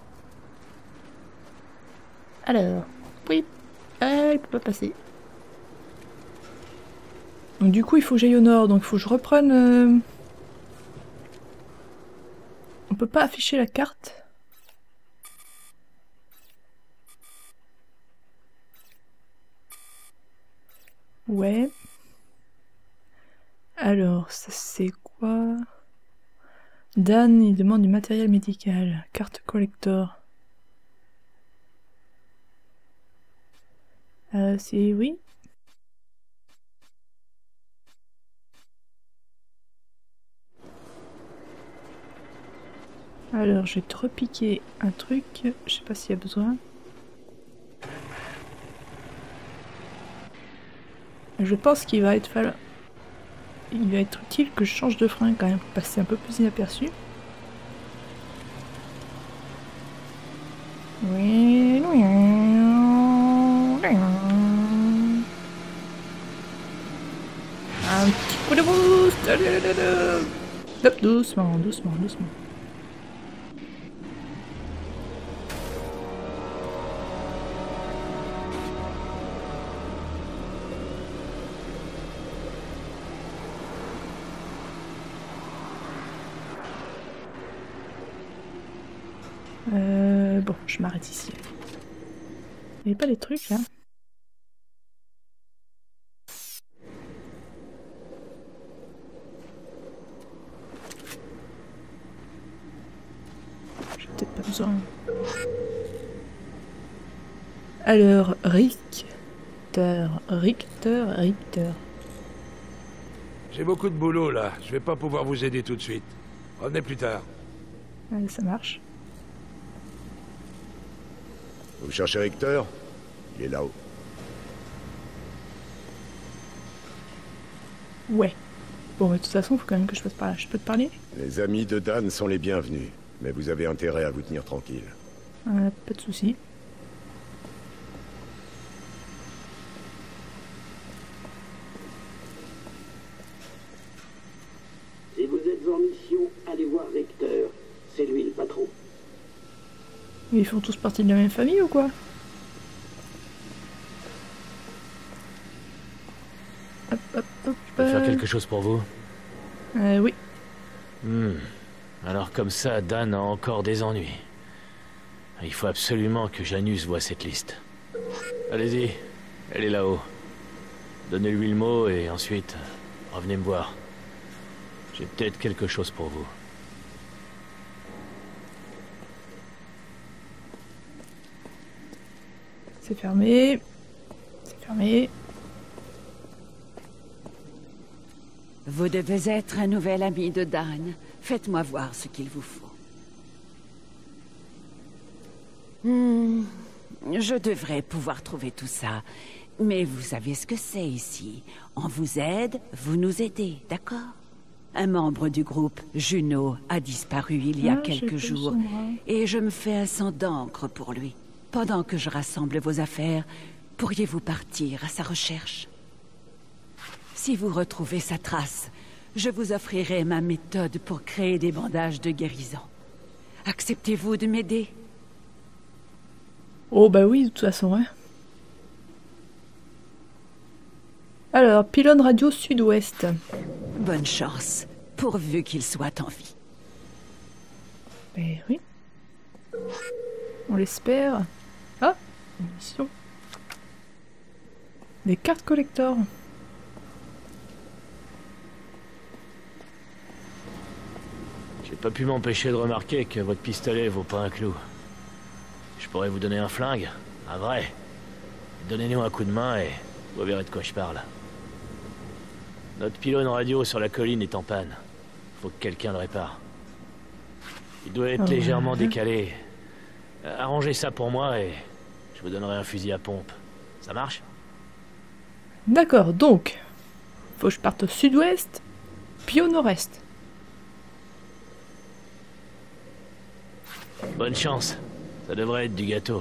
Alors, oui. Ah, il peut pas passer. Donc du coup, il faut que j'aille au nord, donc il faut que je reprenne... Euh... On peut pas afficher la carte. Ouais. Alors, ça c'est quoi? Dan, il demande du matériel médical. Carte collector. Euh, c'est oui. Alors, je vais te repiquer un truc. Je sais pas s'il y a besoin. Je pense qu'il va être falloir... Il va être utile que je change de frein quand même pour passer un peu plus inaperçu. Oui, oui. Un petit coup de boost. Hop, doucement, doucement, doucement. Euh, bon, je m'arrête ici. Il n'y a pas des trucs là? J'ai peut-être pas besoin. Alors, Richter, Richter, Richter. J'ai beaucoup de boulot là, je vais pas pouvoir vous aider tout de suite. Revenez plus tard. Allez, ça marche. Vous cherchez Richter? Il est là-haut. Ouais. Bon, mais de toute façon, il faut quand même que je passe par là. Je peux te parler? Les amis de Dan sont les bienvenus, mais vous avez intérêt à vous tenir tranquille. Euh, pas de soucis. Si vous êtes en mission, allez voir Richter. C'est lui le patron. Ils font tous partie de la même famille ou quoi? Hop, hop, hop. Je peux faire quelque chose pour vous? Euh, oui. Hmm. Alors comme ça, Dan a encore des ennuis. Il faut absolument que Janus voie cette liste. Allez-y, elle est là-haut. Donnez-lui le mot et ensuite, revenez me voir. J'ai peut-être quelque chose pour vous. C'est fermé. C'est fermé. Vous devez être un nouvel ami de Dan. Faites-moi voir ce qu'il vous faut. Hmm, je devrais pouvoir trouver tout ça. Mais vous savez ce que c'est ici. On vous aide, vous nous aidez, d'accord? Un membre du groupe, Juno, a disparu il y a Ah, quelques j'ai jours. son bras. Et je me fais un sang d'encre pour lui. Pendant que je rassemble vos affaires, pourriez-vous partir à sa recherche? Si vous retrouvez sa trace, je vous offrirai ma méthode pour créer des bandages de guérison. Acceptez-vous de m'aider? Oh bah oui, de toute façon, hein. Alors, pylône radio sud-ouest. Bonne chance, pourvu qu'il soit en vie. Ben oui. On l'espère. Ah, une mission. Des cartes collector. J'ai pas pu m'empêcher de remarquer que votre pistolet vaut pas un clou. Je pourrais vous donner un flingue, un vrai. Donnez-nous un coup de main et vous verrez de quoi je parle. Notre pylône radio sur la colline est en panne. Faut que quelqu'un le répare. Il doit être Oh, légèrement ouais. décalé. Euh, Arrangez ça pour moi et je vous donnerai un fusil à pompe. Ça marche? D'accord, donc, faut que je parte au sud-ouest, puis au nord-est. Bonne chance. Ça devrait être du gâteau.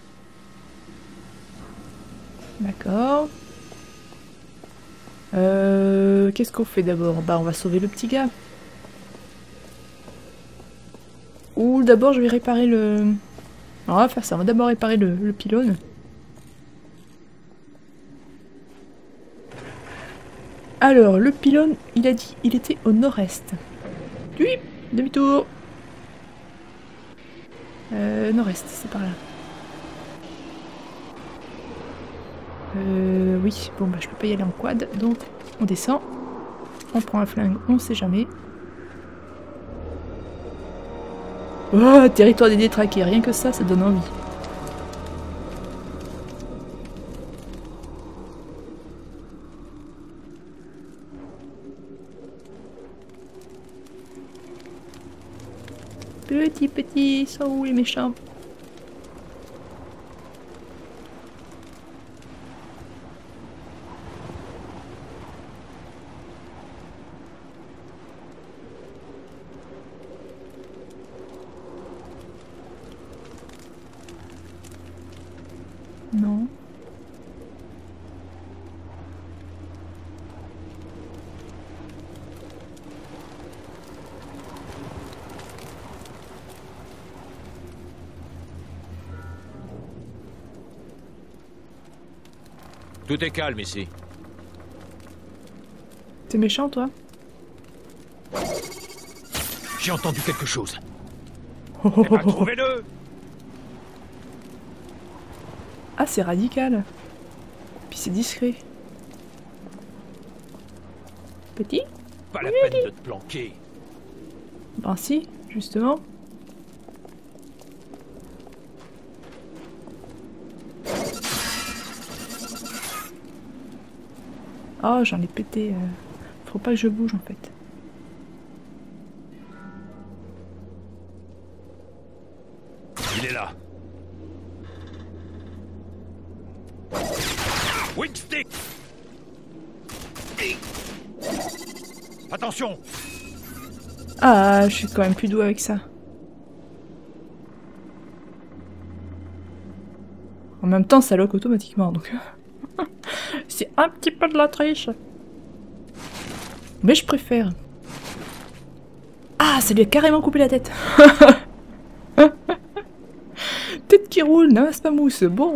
D'accord. Euh, Qu'est-ce qu'on fait d'abord? Bah, on va sauver le petit gars. Ou d'abord, je vais réparer le... On va faire ça, on va d'abord réparer le, le pylône. Alors, le pylône, il a dit, il était au nord-est. Oui, demi-tour. Euh, nord-est, c'est par là. Euh, oui, bon bah je peux pas y aller en quad, donc on descend. On prend un flingue, on sait jamais. Oh, territoire des détraqués, rien que ça, ça donne envie. Petit, petit, ils sont où les méchants? Non. Tout est calme ici. T'es méchant, toi? J'ai entendu quelque chose. Oh, oh, Eh ben, oh, oh. trouvez-le. Ah, c'est radical. Puis c'est discret. Petit? Pas la peine de te planquer. Ben si, justement. Oh, j'en ai pété. euh. Faut pas que je bouge en fait. Il est là. Wingstick. Attention. Ah, je suis quand même plus doué avec ça. En même temps, ça lock automatiquement, donc... c'est un petit peu de la triche. Mais je préfère. Ah, ça lui a carrément coupé la tête. Tête qui roule, n'amasse pas mousse, bon.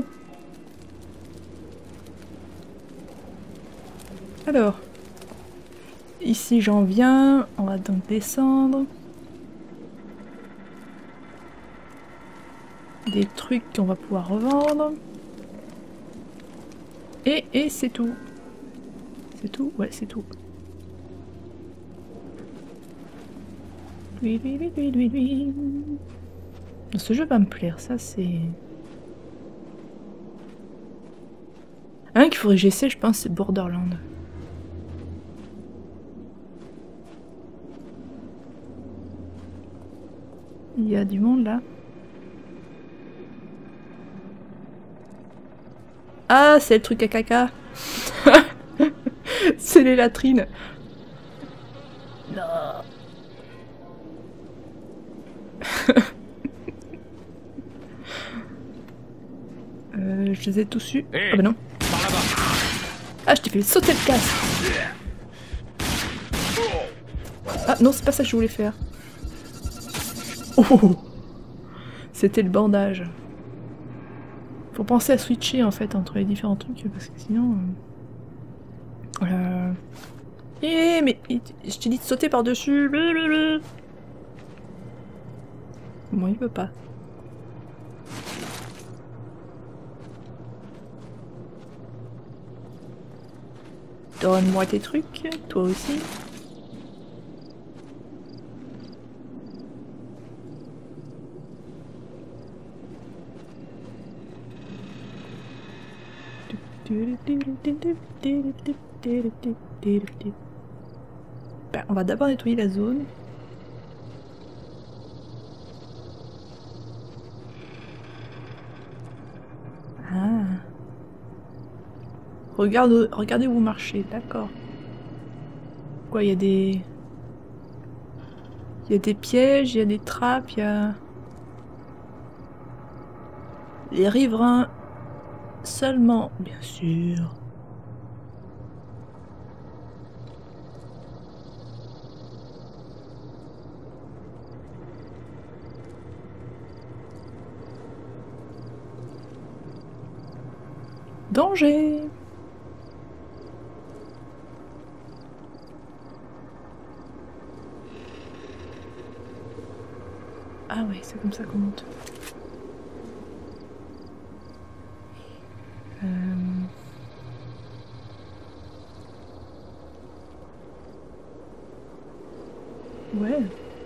Alors. Ici j'en viens, on va donc descendre. Des trucs qu'on va pouvoir revendre. Et, et c'est tout. C'est tout? Ouais, c'est tout. Oui, oui, oui, oui, oui, oui. Ce jeu va me plaire, ça c'est... Un qu'il faudrait que j'essaie, je pense, c'est Borderlands. Il y a du monde là. Ah, c'est le truc à caca. C'est les latrines. Non. euh, je les ai tous eus. Hey, ah bah non. Par là-bas. Ah, je t'ai fait sauter le casque. Ah non, c'est pas ça que je voulais faire. Oh, c'était le bandage. Faut penser à switcher en fait entre les différents trucs parce que sinon... Euh... Eh mais je t'ai dit de sauter par-dessus. Bon, il veut pas. Donne-moi tes trucs, toi aussi. Ben, on va d'abord nettoyer la zone. Ah. Regarde, regardez où vous marchez, d'accord. Quoi, il y a des... Il y a des pièges, il y a des trappes, il y a... Les riverains... Seulement, bien sûr. Danger. Ah ouais, c'est comme ça qu'on monte. Euh... Ouais.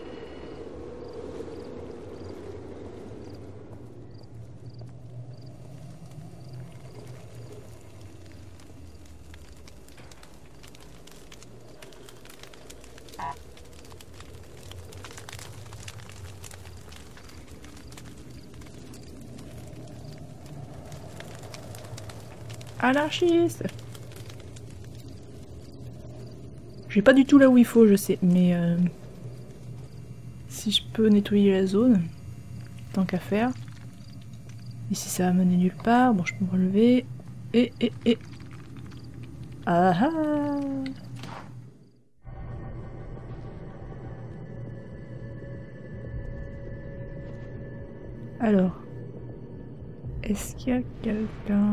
Anarchiste. J'ai pas du tout là où il faut, je sais, mais euh, si je peux nettoyer la zone, tant qu'à faire. Ici ça va mener nulle part, bon je peux me relever. Et et et. Ah ah. Alors, est-ce qu'il y a quelqu'un?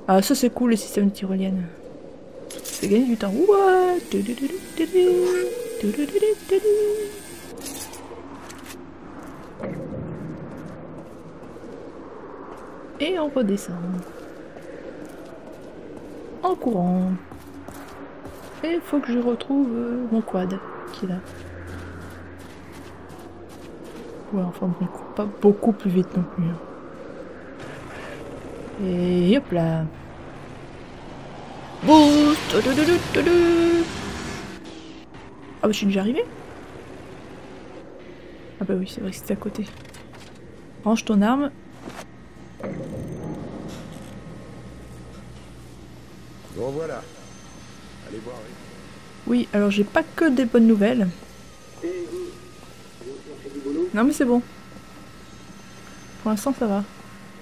Ah, ça c'est cool, les systèmes de tyroliennes. C'est gagner du temps. What? Et on redescend. En courant. Et il faut que je retrouve euh, mon quad qui est là. Ouais, enfin, on ne court pas beaucoup plus vite non plus. Et hop là. Boost. Ah bah je suis déjà arrivé. Ah bah oui, c'est vrai que c'était à côté. Range ton arme. Bon voilà. Allez voir. Oui, alors j'ai pas que des bonnes nouvelles. Non mais c'est bon. Pour l'instant ça va.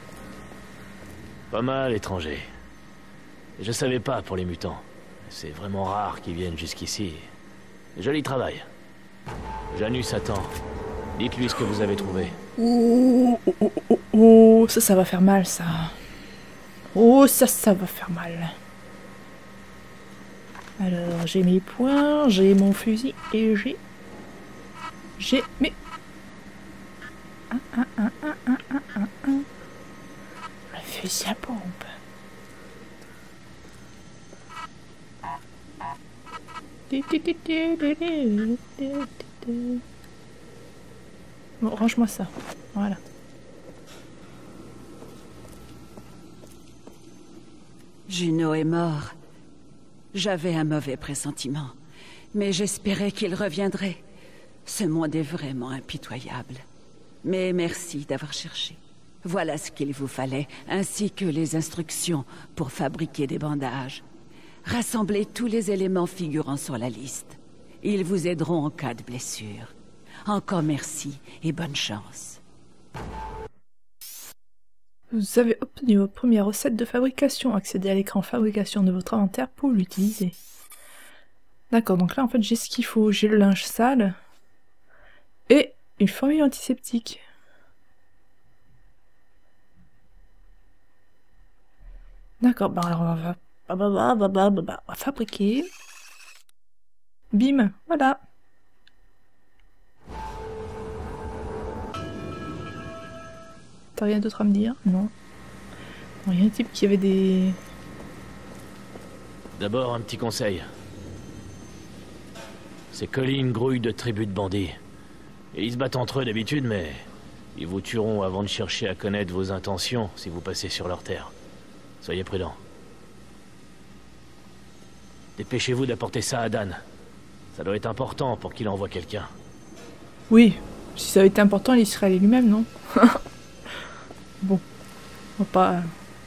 Pas mal, étranger. Je savais pas pour les mutants. C'est vraiment rare qu'ils viennent jusqu'ici. Joli travail. Janus attend. Dites-lui ce que vous avez trouvé. Oh, oh, oh, oh, oh, ça, ça va faire mal, ça. Oh, ça, ça va faire mal. Alors, j'ai mes poings, j'ai mon fusil et j'ai... J'ai mes... Un, un, un, un, un, un, un, un. Le fusil à pompe. Bon, range-moi ça. Voilà. Juno est mort. J'avais un mauvais pressentiment. Mais j'espérais qu'il reviendrait. Ce monde est vraiment impitoyable. Mais merci d'avoir cherché. Voilà ce qu'il vous fallait, ainsi que les instructions pour fabriquer des bandages. Rassemblez tous les éléments figurant sur la liste. Ils vous aideront en cas de blessure. Encore merci et bonne chance. Vous avez obtenu votre première recette de fabrication. Accédez à l'écran fabrication de votre inventaire pour l'utiliser. D'accord, donc là en fait j'ai ce qu'il faut. J'ai le linge sale et une formule antiseptique. D'accord, bah alors on va, bah, bah, bah, bah, bah, bah, bah, on va fabriquer. Bim, voilà. T'as rien d'autre à me dire? Non. Bon, il y a un type qui avait des... D'abord, un petit conseil. Ces collines grouillent de tribus de bandits. Et ils se battent entre eux d'habitude, mais... ils vous tueront avant de chercher à connaître vos intentions si vous passez sur leur terre. Soyez prudents. Dépêchez-vous d'apporter ça à Dan. Ça doit être important pour qu'il envoie quelqu'un. Oui, si ça avait été important, il y serait allé lui-même, non? Bon, on va pas...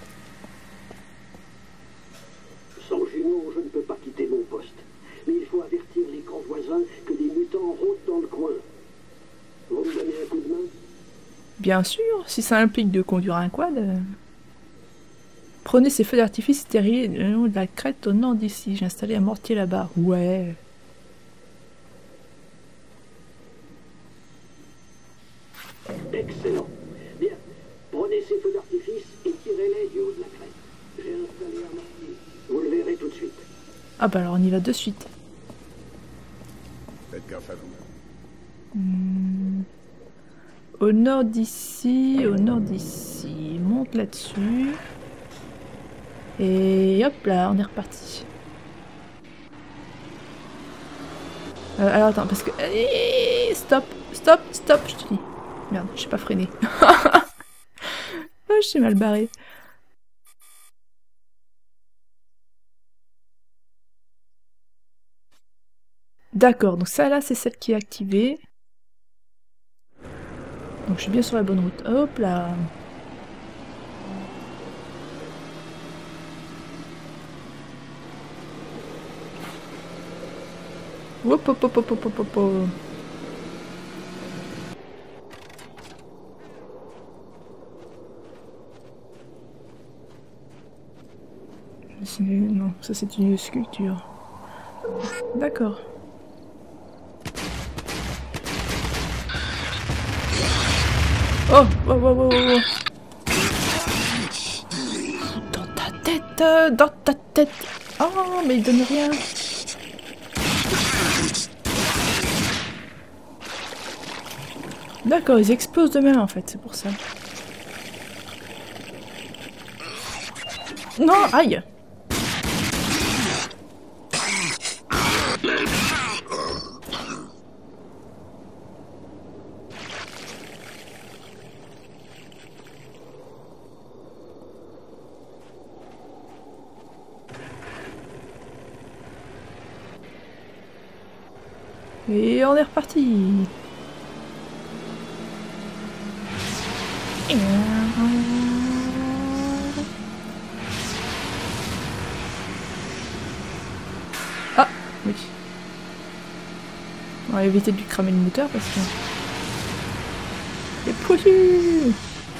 Sans Juno, je ne peux pas quitter mon poste. Mais il faut avertir les grands voisins que des mutants rôdent dans le coin. Vous me donnez un coup de main? Bien sûr, si ça implique de conduire un quad... Euh... Prenez ces feux d'artifice stériles le long de la crête au nord d'ici. J'ai installé un mortier là-bas. Ouais. Excellent. Bien. Prenez ces feux d'artifice et tirez-les du haut de la crête. J'ai installé un mortier. Vous le verrez tout de suite. Ah bah alors on y va de suite. Faites gaffe à vous. Hmm. Au nord d'ici, au nord d'ici. Monte là-dessus. Et hop là, on est reparti. Euh, alors attends, parce que... Allez, stop, stop, stop, je te dis. Merde, j'ai pas freiné. Oh, je suis mal barré. D'accord, donc ça là, c'est celle qui est activée. Donc je suis bien sur la bonne route. Hop là. Hop hop hop hop hop hop hop hop. Non, ça c'est une sculpture. D'accord. Oh, oh, oh, oh, oh. Dans ta tête. euh, dans ta tête. Oh, mais il donne rien. D'accord, ils explosent de même en fait, c'est pour ça. Non, aïe. Et on est reparti. Ah, oui. On va éviter de lui cramer le moteur parce que... C'est poilu.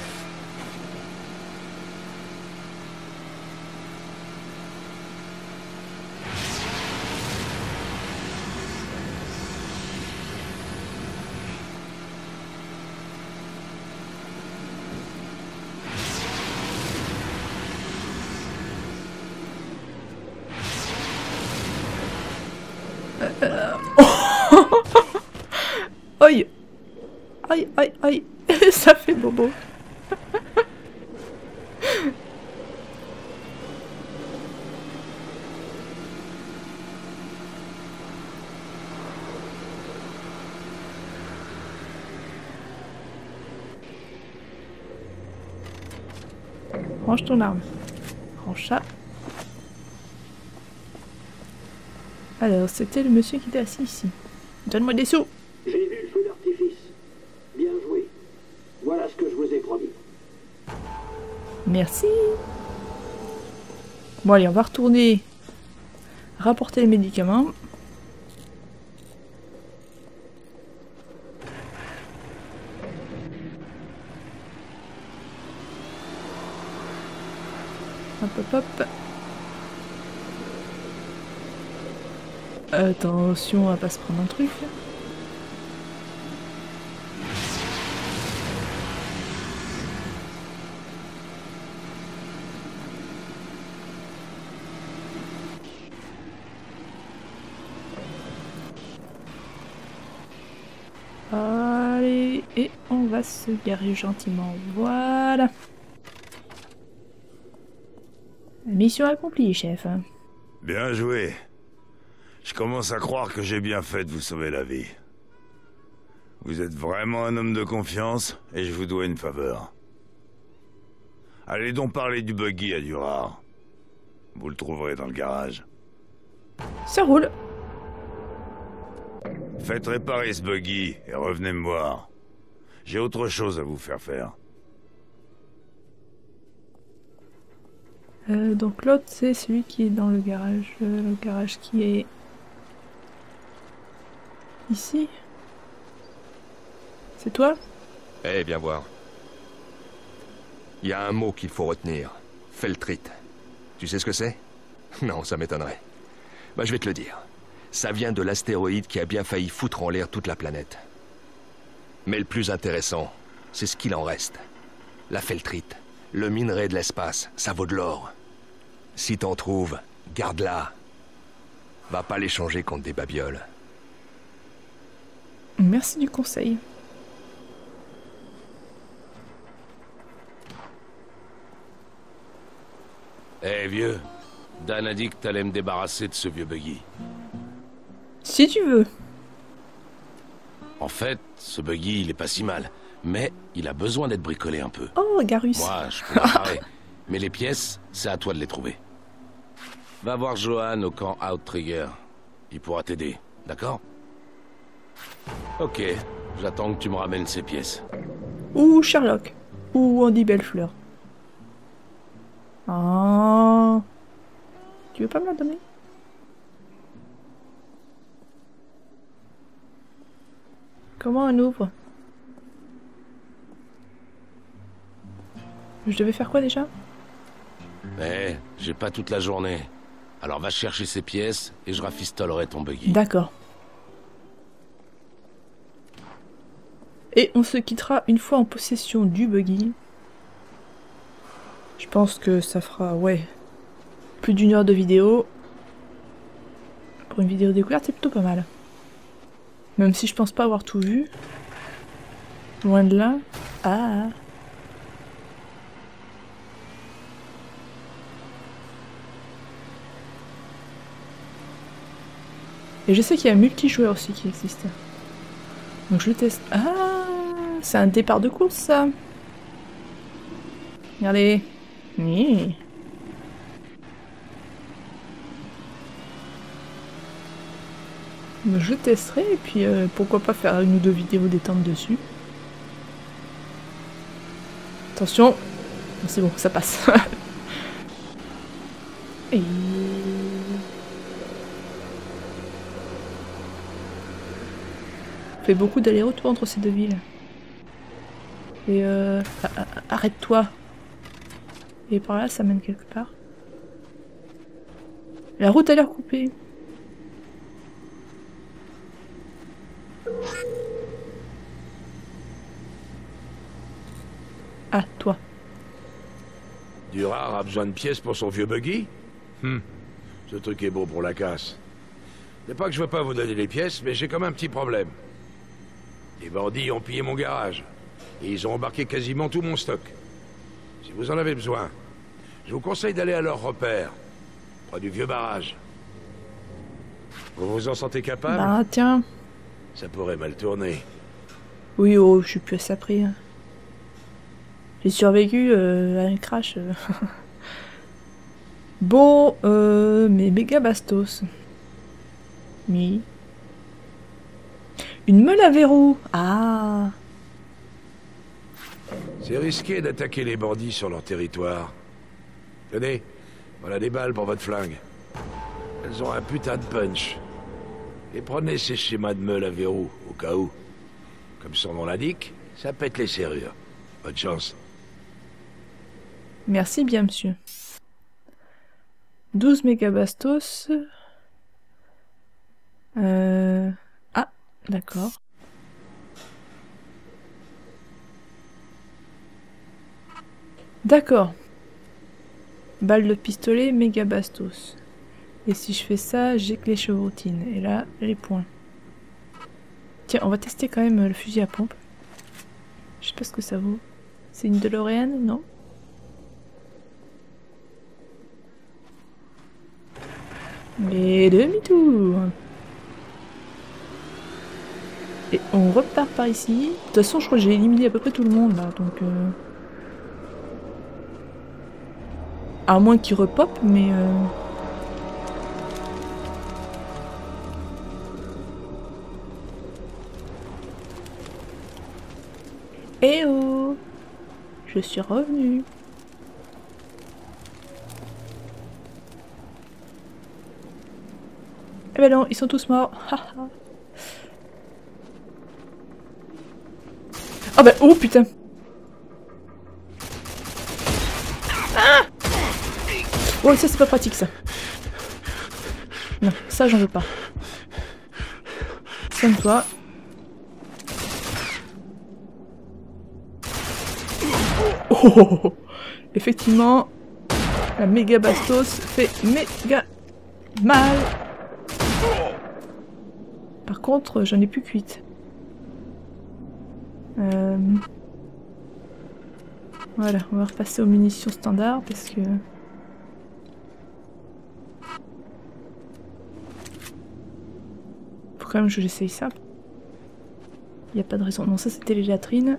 Aïe. Aïe, aïe, aïe. Ça fait bobo. Range ton arme. Range ça. Alors, c'était le monsieur qui était assis ici. Donne-moi des sous. J'ai vu le feu d'artifice. Bien joué. Voilà ce que je vous ai promis. Merci. Bon allez, on va retourner rapporter les médicaments. Hop hop hop. Attention à pas se prendre un truc. Allez, et on va se garer gentiment. Voilà. Mission accomplie, chef. Bien joué. Je commence à croire que j'ai bien fait de vous sauver la vie. Vous êtes vraiment un homme de confiance et je vous dois une faveur. Allez donc parler du buggy à Durard. Vous le trouverez dans le garage. Ça roule. Faites réparer ce buggy et revenez me voir. J'ai autre chose à vous faire faire. Euh, donc l'autre c'est celui qui est dans le garage. Euh, le garage qui est... Ici. C'est toi? Eh, viens voir. Il y a un mot qu'il faut retenir. Feltrite. Tu sais ce que c'est? Non, ça m'étonnerait. Bah, je vais te le dire. Ça vient de l'astéroïde qui a bien failli foutre en l'air toute la planète. Mais le plus intéressant, c'est ce qu'il en reste. La feltrite, le minerai de l'espace, ça vaut de l'or. Si t'en trouves, garde-la. Va pas l'échanger contre des babioles. Merci du conseil. Eh hey, vieux, Dan a dit que t'allais me débarrasser de ce vieux buggy. Si tu veux. En fait, ce buggy, il est pas si mal. Mais il a besoin d'être bricolé un peu. Oh, Garus. Moi, je peux réparer. Mais les pièces, c'est à toi de les trouver. Va voir Johan au camp Outrigger. Il pourra t'aider, d'accord? Ok, j'attends que tu me ramènes ces pièces. Ou Sherlock. Ou Andy Bellefleur. Ah. Tu veux pas me la donner? Comment on ouvre? Je devais faire quoi déjà? Eh, j'ai pas toute la journée. Alors va chercher ces pièces et je rafistolerai ton buggy. D'accord. Et on se quittera une fois en possession du buggy. Je pense que ça fera, ouais, Plus d'une heure de vidéo. Pour une vidéo découverte, c'est plutôt pas mal. Même si je pense pas avoir tout vu. Loin de là. Ah. Et je sais qu'il y a un multijoueur aussi qui existe. Donc je le teste. Ah, c'est un départ de course ça. Regardez. Oui. Je testerai et puis euh, pourquoi pas faire une ou deux vidéos détente dessus. Attention. C'est bon, ça passe. Et... fait beaucoup d'allers-retours entre ces deux villes. Et euh... arrête-toi. Et par là, ça mène quelque part. La route a l'air coupée. Ah, toi. Durard a besoin de pièces pour son vieux buggy? Hum. Ce truc est beau pour la casse. C'est pas que je veux pas vous donner les pièces, mais j'ai comme un petit problème. Les bandits ont pillé mon garage. Et ils ont embarqué quasiment tout mon stock. Si vous en avez besoin, je vous conseille d'aller à leur repère, près du vieux barrage. Vous vous en sentez capable? Bah tiens. Ça pourrait mal tourner. Oui, oh, je suis plus à ça près. J'ai survécu euh, à un crash. Euh. Bon, euh, mais méga bastos. Oui. Une meule à verrou. Ah. C'est risqué d'attaquer les bandits sur leur territoire. Tenez, voilà des balles pour votre flingue. Elles ont un putain de punch. Et prenez ces schémas de meule à verrou, au cas où. Comme son nom l'indique, ça pète les serrures. Bonne chance. Merci bien, monsieur. douze mégabastos. Euh... Ah, d'accord. D'accord. Balle de pistolet, mégabastos. Et si je fais ça, j'ai que les chevrotines. Et là, les points. Tiens, on va tester quand même le fusil à pompe. Je sais pas ce que ça vaut. C'est une DeLorean, non? Mais demi-tour. Et on repart par ici. De toute façon, je crois que j'ai éliminé à peu près tout le monde là, donc... Euh... À moins qu'il repop, mais... Euh... Eh oh! Je suis revenu. Eh ben non, ils sont tous morts. Oh bah, oh putain. Ah, oh, ça c'est pas pratique ça. Non, ça j'en veux pas. Soigne-toi. Oh, oh, oh, oh. Effectivement, la méga bastos fait méga mal. Par contre, j'en ai plus cuite. Euh... Voilà, on va repasser aux munitions standards parce que... Faut quand même que j'essaye ça. Il n'y a pas de raison. Non, ça c'était les latrines.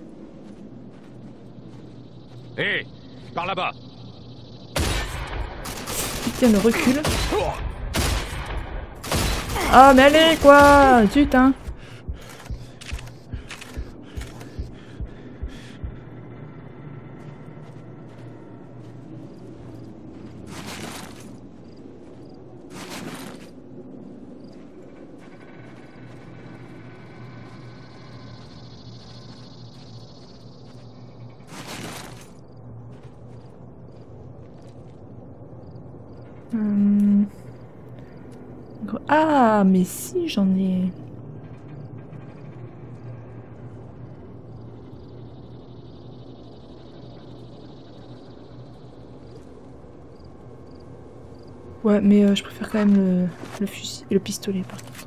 Hé, hey, par là-bas. Putain, le recul. Ah, mais allez, quoi! Zut, hein! Hum... Ah, mais si, j'en ai... Ouais, mais euh, je préfère quand même le, le fusil, le pistolet par contre.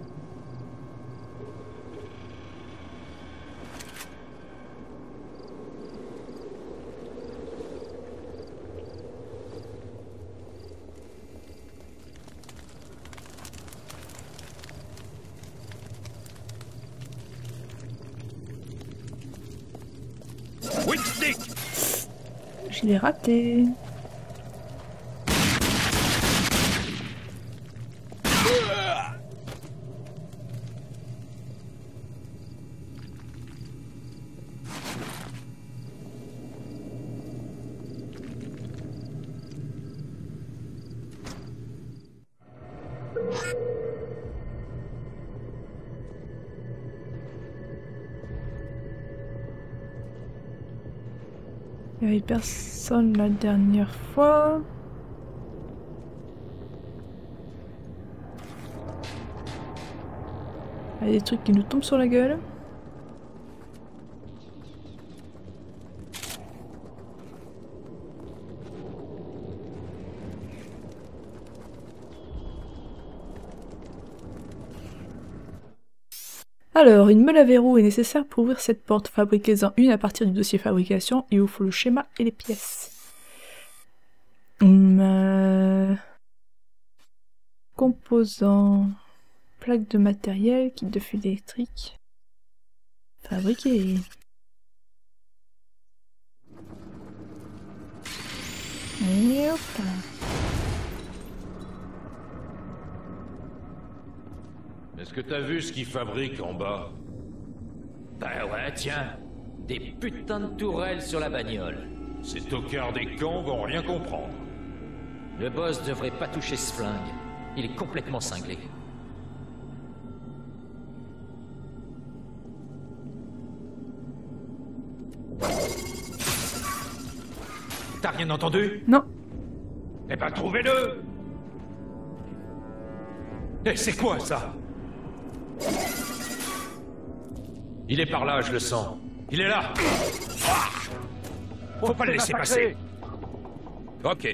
Je l'ai raté. Il n'y avait personne la dernière fois. Il y a des trucs qui nous tombent sur la gueule. Alors, une meule à verrou est nécessaire pour ouvrir cette porte. Fabriquez-en une à partir du dossier fabrication. Il vous faut le schéma et les pièces. Hum, euh... Composants. Plaque de matériel, kit de fil électrique. Fabriquer. Et hop là. Est-ce que t'as vu ce qu'ils fabriquent en bas? Bah ouais, tiens. Des putains de tourelles sur la bagnole. Ces tocards des camps vont rien comprendre. Le boss devrait pas toucher ce flingue. Il est complètement cinglé. T'as rien entendu? Non. Eh ben trouvez-le! Eh, c'est quoi ça? Il est par là, je le sens. Il est là. Faut pas le laisser passer. Ok.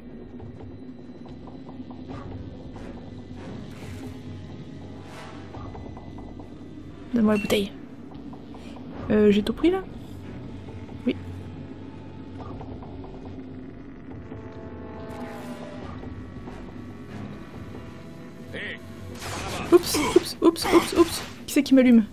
Donne-moi la bouteille. Euh, j'ai tout pris là? Oui. Oups, oups, oups, oups, oups. Qui c'est qui m'allume?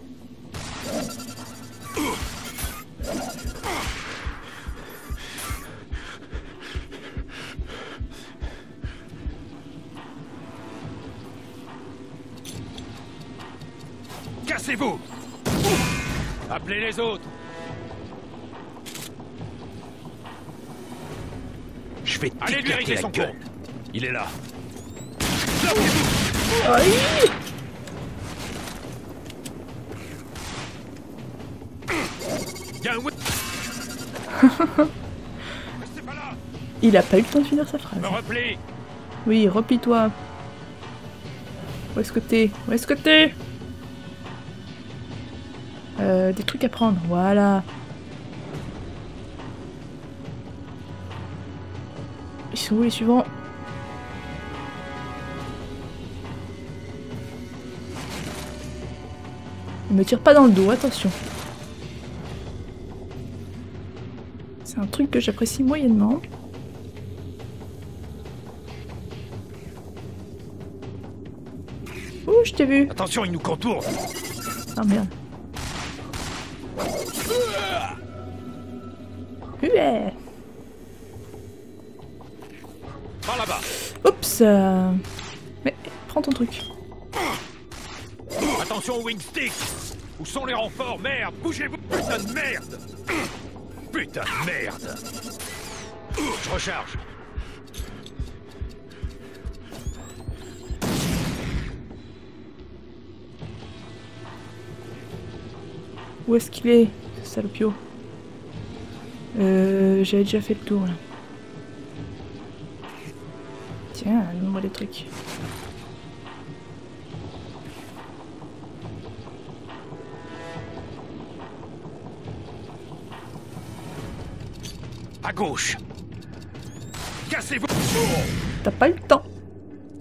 Cassez-vous! Appelez les autres! Je vais allez lui régler son compte! Il est là! Aïe! Il a pas eu le temps de finir sa phrase. Me replie. Oui, replie-toi. Où est-ce que t'es? Où est-ce que t'es? Euh, des trucs à prendre, voilà. Ils sont où les suivants? Ne me tire pas dans le dos, attention. C'est un truc que j'apprécie moyennement. Ouh, je t'ai vu. Attention, il nous contourne. Ah merde. Huée. Par là-bas. Oups. Euh... Mais prends ton truc. Attention au wingstick. Où sont les renforts? Merde, bougez-vous, putain de merde. Putain de merde. Je recharge. Où est-ce qu'il est, ce salopio? Euh, j'avais déjà fait le tour là. Tiens, donne-moi des trucs. À gauche. Cassez-vous. T'as pas eu le temps.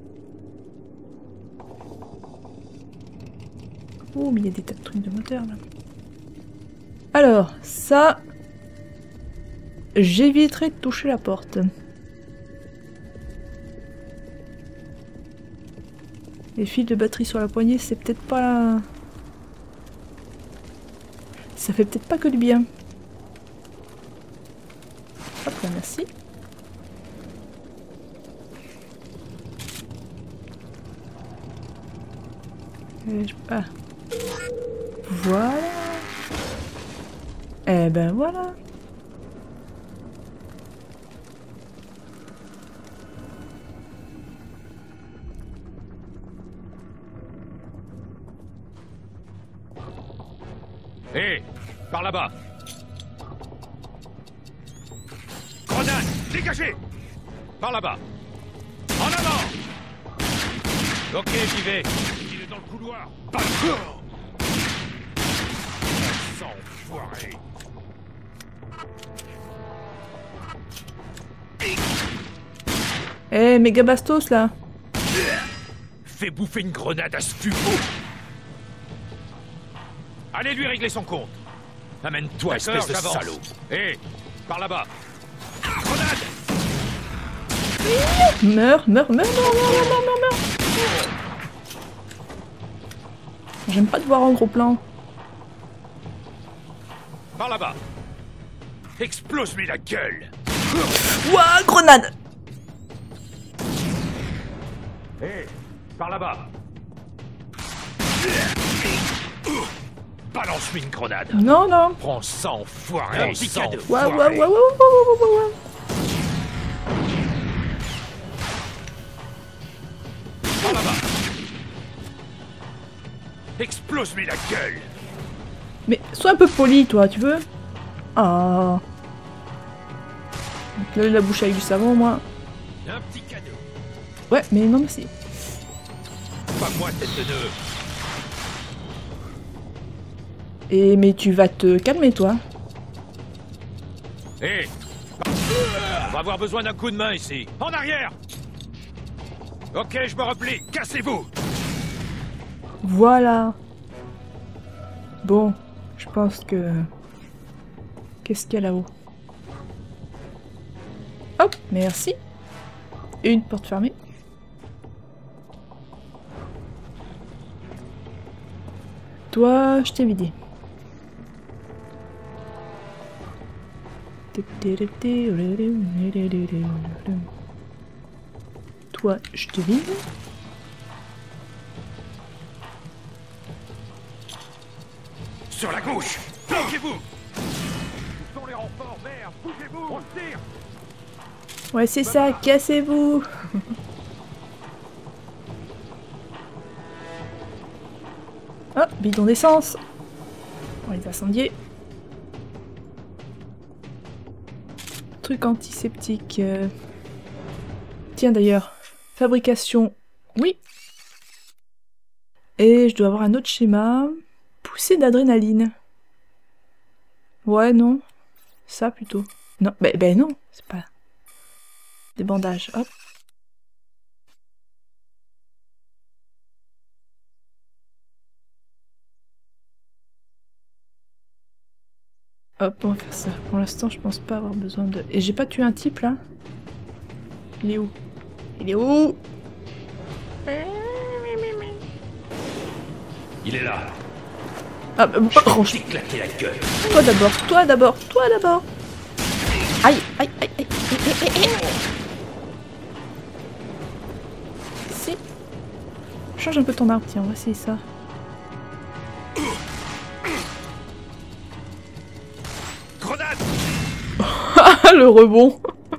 Oh, mais il y a des tas de trucs de moteur là. Alors, ça... J'éviterai de toucher la porte. Les fils de batterie sur la poignée, c'est peut-être pas... Ça fait peut-être pas que du bien. Hop là, merci. Et je... Ah. Voilà. Eh ben voilà. Hé, hey, par là-bas. Grenade, dégagez. Par là-bas. En avant. Ok, j'y vais. Il est dans le couloir. Pas encore. Sans foirer. Eh, hey, méga bastos là. Fais bouffer une grenade à ce fumeau. Allez lui régler son compte. Amène-toi, espèce de salaud. Hé, hey, par là-bas. Grenade. Meurs, meurs, meurs, meurs, meurs, meurs, meurs, meurs. J'aime pas te voir en gros plan. Par là-bas. Explose-lui la gueule. Ouah, grenade. Hé, hey, par là-bas. Balance-lui une grenade. Non, non. Prends ça, enfoiré. Un petit cadeau. Ouah, ouah, ouah, ouah, ouah, ouah, ouah. Par là-bas. Explose-lui la gueule. Mais sois un peu poli, toi, tu veux? Ah. Donc là, la bouche avec du savon, moi. Un petit cadeau. Ouais, mais non, merci. Pas moi, tête de nœud. Et mais tu vas te calmer, toi. Hé, hey, on va avoir besoin d'un coup de main ici. En arrière. Ok, je me replie. Cassez-vous. Voilà. Bon, je pense que... Qu'est-ce qu'il y a là-haut? Hop, merci. Une porte fermée. Toi, je t'ai vidé. Toi, je te vide. Sur la gauche. Bloquez-vous. Où sont les renforts? Merde, bougez-vous. On tire. Ouais, c'est ça, cassez-vous. Oh, bidon d'essence. On va les incendier. Truc antiseptique. Euh... Tiens d'ailleurs, fabrication, oui. Et je dois avoir un autre schéma. Poussée d'adrénaline. Ouais, non. Ça plutôt. Non, ben, ben non, c'est pas... Des bandages, hop. Hop, on va faire ça. Pour l'instant, je pense pas avoir besoin de... Et j'ai pas tué un type, là? Il est où? Il est où? Il est là. Ah, bah, range. Éclater la gueule. Toi d'abord, toi d'abord, toi d'abord. Aïe, aïe, aïe, aïe, aïe, aïe, aïe. Si. Change un peu ton arbre, tiens, on va essayer ça. Grenade. Le rebond.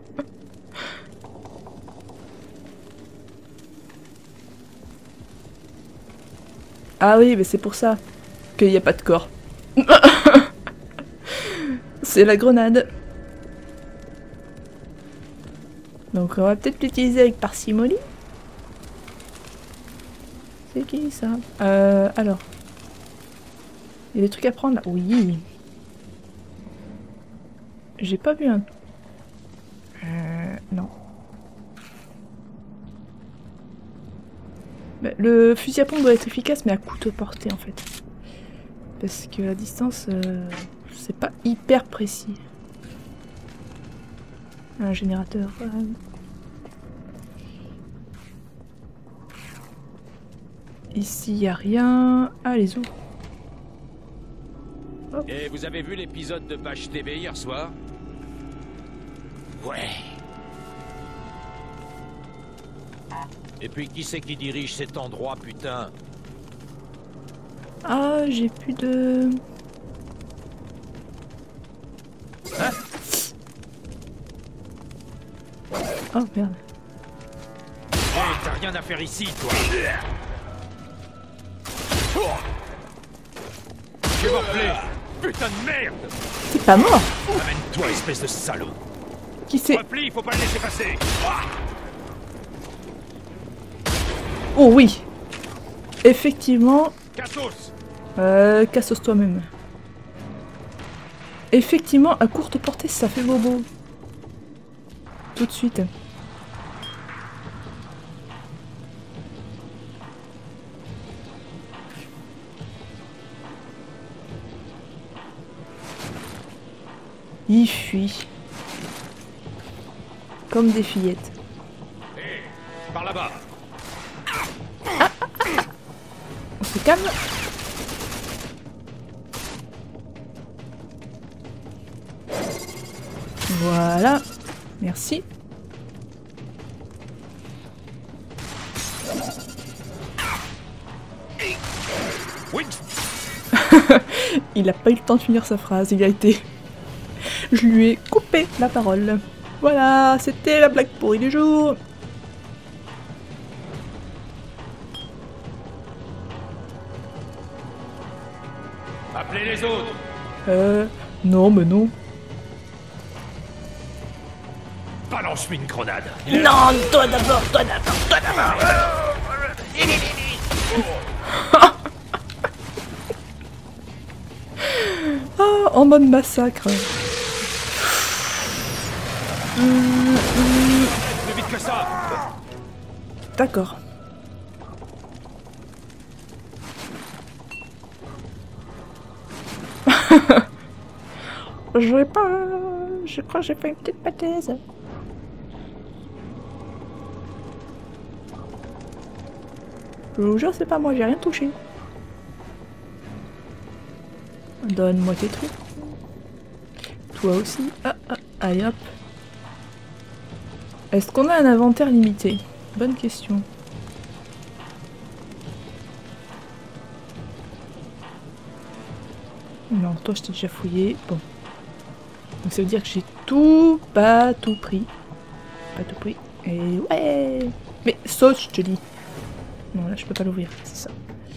Ah oui, mais c'est pour ça qu'il n'y a pas de corps. C'est la grenade. Donc on va peut-être l'utiliser avec parcimonie. C'est qui ça? Euh, alors. Il y a des trucs à prendre là? Oui. J'ai pas vu un... Euh, non. Mais Le fusil à pompe doit être efficace, mais à courte portée en fait. Parce que la distance, euh, c'est pas hyper précis. Un générateur. Euh... Ici, y a rien. Ah, les os. Oh. Et vous avez vu l'épisode de Page T V hier soir? Ouais. Et puis qui c'est qui dirige cet endroit, putain? Ah, j'ai plus de... Hein? Oh merde. Hé, hey, t'as rien à faire ici, toi. J'ai morflé. Putain de merde. C'est pas mort. Amène-toi, espèce de salaud. Qui c'est? Replie, faut pas le laisser passer. Oh oui. Effectivement. Cassos. Euh, cassos toi-même. Effectivement, à courte portée, ça fait bobo. Tout de suite. Il fuit. Comme des fillettes. Hé, hey, par là-bas. Ah, ah, ah. On se calme. Voilà. Merci. Oui. Il a pas eu le temps de finir sa phrase, il a été... Je lui ai coupé la parole. Voilà, c'était la blague pourrie du jour. Appelez les autres. Euh... Non, mais non. Balance-lui une grenade. Non, toi d'abord, toi d'abord, toi d'abord. Oh, en mode massacre. Plus vite que ça. D'accord. Je vais pas... Je crois que j'ai fait une petite bêtise. Je vous jure, c'est pas moi, j'ai rien touché. Donne-moi tes trucs. Toi aussi. Ah, ah, allez hop. Est-ce qu'on a un inventaire limité? Bonne question. Non, toi je t'ai déjà fouillé. Bon. Donc ça veut dire que j'ai tout, pas tout pris. Pas tout pris. Et ouais. Mais saute, je te dis. Non, là je peux pas l'ouvrir, c'est ça.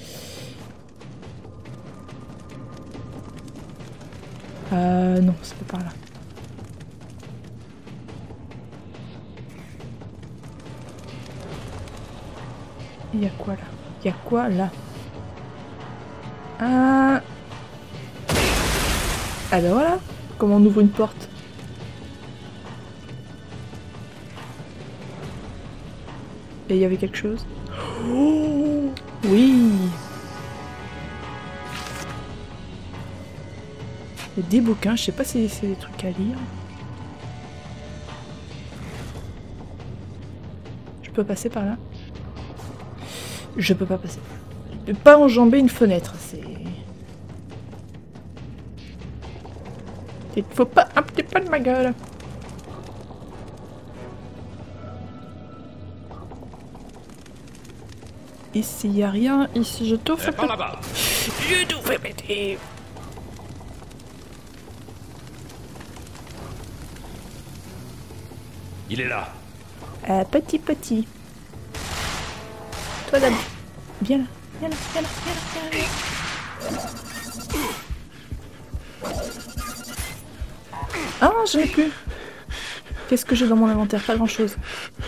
Euh, non, c'est pas par là. Il y a quoi là? Il y a quoi là? Ah. Ah ben voilà. Comment on ouvre une porte? Et il y avait quelque chose? Oh oui. Il y a des bouquins, je sais pas si c'est des trucs à lire. Je peux passer par là? Je peux pas passer. Je peux pas enjamber une fenêtre, c'est... Il faut pas un petit peu de ma gueule. Ici y a rien, ici je tout fais par là-bas. Je tout fais péter. Il est là. Euh, petit petit. Toi d'abord. Viens là, viens là, viens là, viens là, viens là. Ah, j'en ai plus. Qu'est-ce que j'ai dans mon inventaire? Pas grand chose.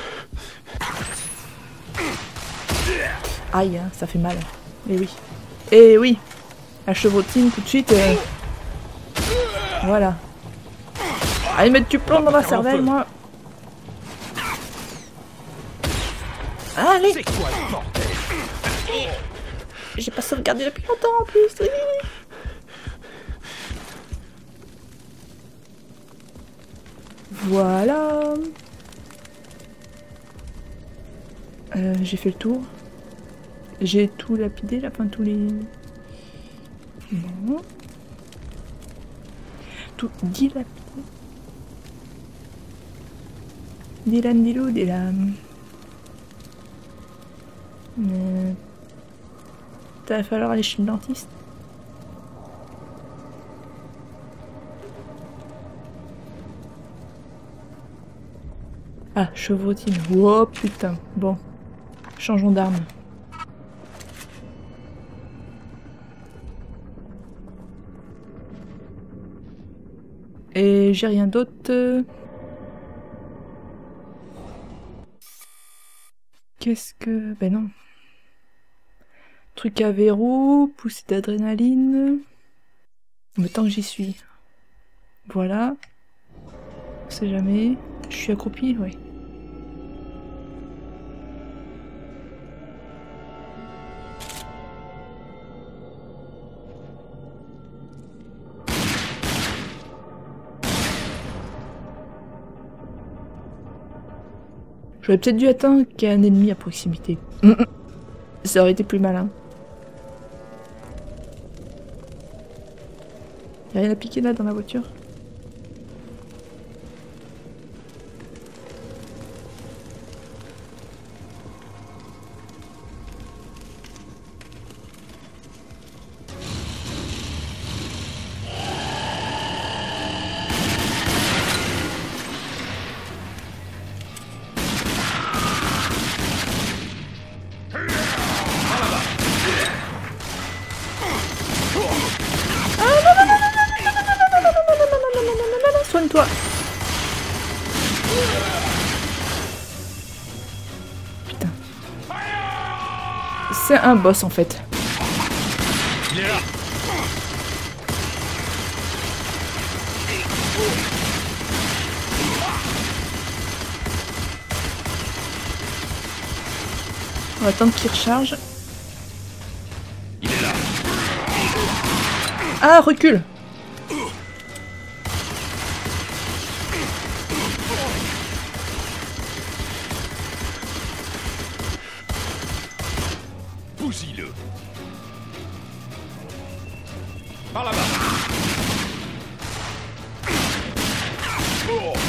Aïe, hein, ça fait mal. Eh oui. Eh oui. La chevrotine tout de suite. Euh... Voilà. Allez, mettre du plomb dans ma cervelle, moi. Allez. C'est quoi le bordel? J'ai pas sauvegardé depuis longtemps en plus. Oui. Voilà. Euh, j'ai fait le tour. J'ai tout lapidé, là, enfin tous les... Bon. Tout dilapidé. Dilan dilou dilam. Euh... Ça va falloir aller chez le dentiste. Ah, chevrotine. Oh putain. Bon. Changeons d'arme. Et j'ai rien d'autre. Qu'est-ce que... Ben non. Truc à verrou, poussée d'adrénaline. Mais tant que j'y suis. Voilà. On sait jamais. Je suis accroupi, oui. J'aurais peut-être dû attendre qu'il y ait un ennemi à proximité. Ça aurait été plus malin. Y'a rien à piquer là dans la voiture? Soigne-toi. Putain. C'est un boss en fait. Il est là. On va attendre qu'il recharge. Il est là. Ah, recule. Bousille-le. Par là-bas. Oh.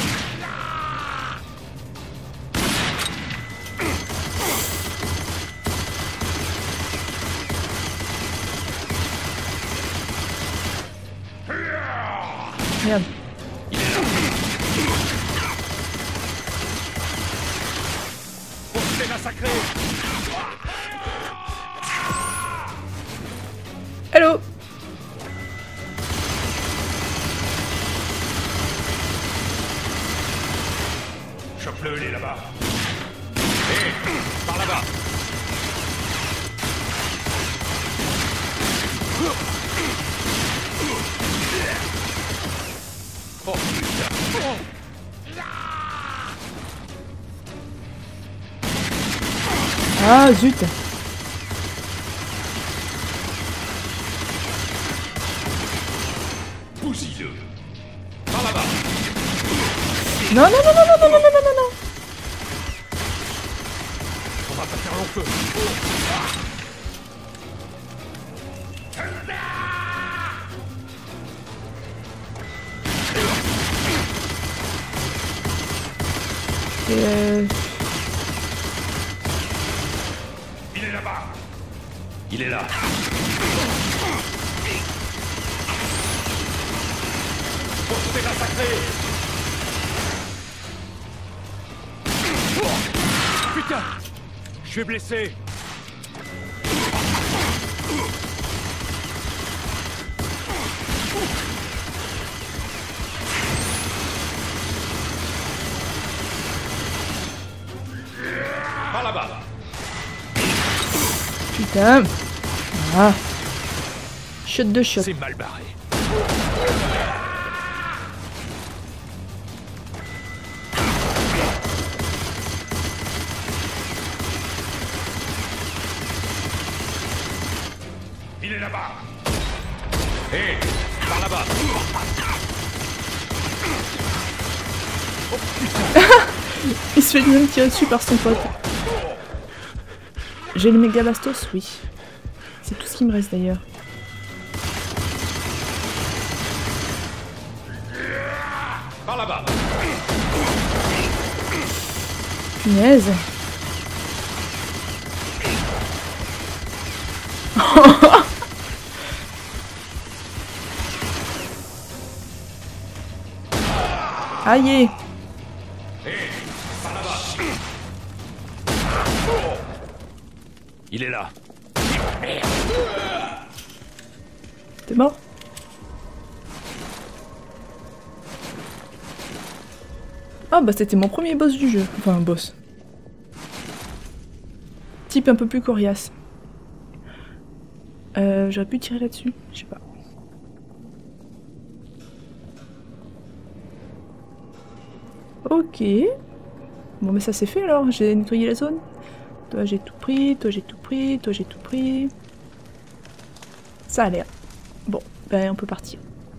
Merde. Pour se massacrer. Allô? Chope-le, il est là-bas. Hé, par là-bas. Oh putain. Oh. Ah zut. Bousille-le. Par là-bas. Non, non, non, non, non, non, non, non, non, non. On va pas faire long feu. Euh... Il est là-bas. Il est là. Pour se massacrer. Oh. Putain. Je suis blessé. Par là-bas. Putain. Ah. Shot de shot. C'est mal barré. Il est là-bas. Hé, par là-bas. Oh putain. Il se fait lui-même tirer dessus par son pote. J'ai le méga bastos, oui. C'est tout ce qui me reste d'ailleurs. Par là-bas. Punaise. Aïe. Il est là. T'es mort? Ah bah c'était mon premier boss du jeu. Enfin un boss. Type un peu plus coriace. Euh, j'aurais pu tirer là-dessus, je sais pas. Ok. Bon mais ça c'est fait alors, j'ai nettoyé la zone. Toi j'ai tout pris, toi j'ai tout pris, toi j'ai tout pris. Ça a l'air. Bon, ben on peut partir.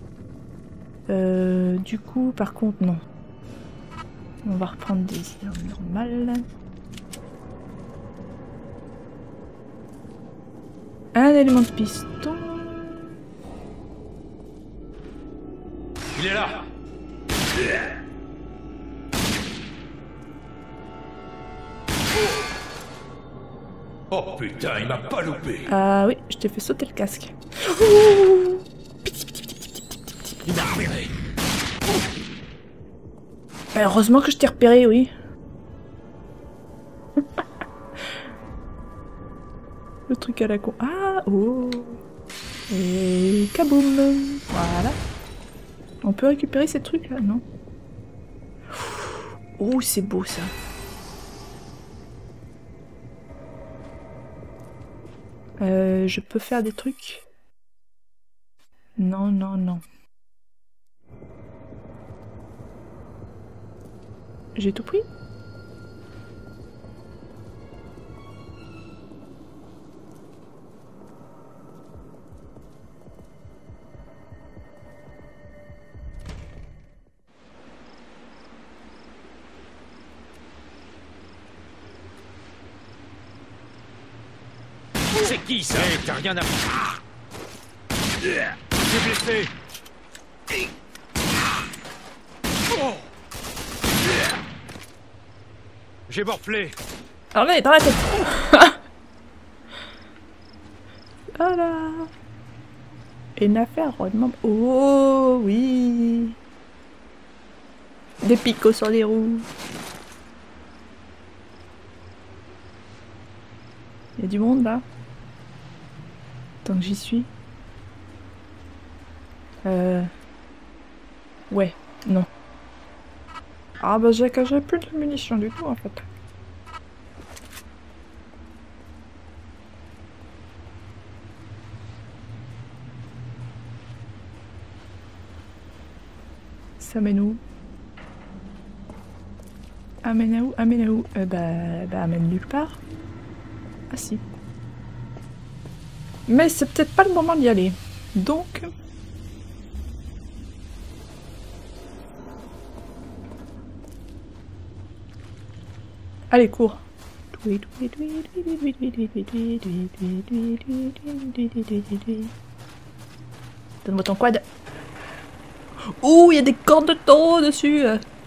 Euh, du coup, par contre, non. On va reprendre des armes normales. Un élément de piston. Il est là. Oh putain, il m'a pas loupé. Ah oui, je t'ai fait sauter le casque. Il m'a repéré. Heureusement que je t'ai repéré, oui. Le truc à la con. Ah, oh. Et kaboum. Voilà. On peut récupérer ces trucs là, non? Oh, c'est beau ça. Euh, je peux faire des trucs? Non, non, non. J'ai tout pris? C'est qui ça? Hey, t'as rien à... J'ai blessé. Oh. J'ai morflé. Ah mais dans la tête. Voilà. Une affaire rondement... Oh oui. Des picots sur les roues. Il y a du monde là. Tant que j'y suis. Euh... Ouais, non. Ah bah j'ai j'ai plus de munitions du tout en fait. Ça mène où? Amène à où? Amène à où? Euh, bah, bah amène nulle part. Ah si. Mais c'est peut-être pas le moment d'y aller. Donc... Allez, cours. Donne-moi ton quad. Ouh, il y a des cordes de taureau dessus.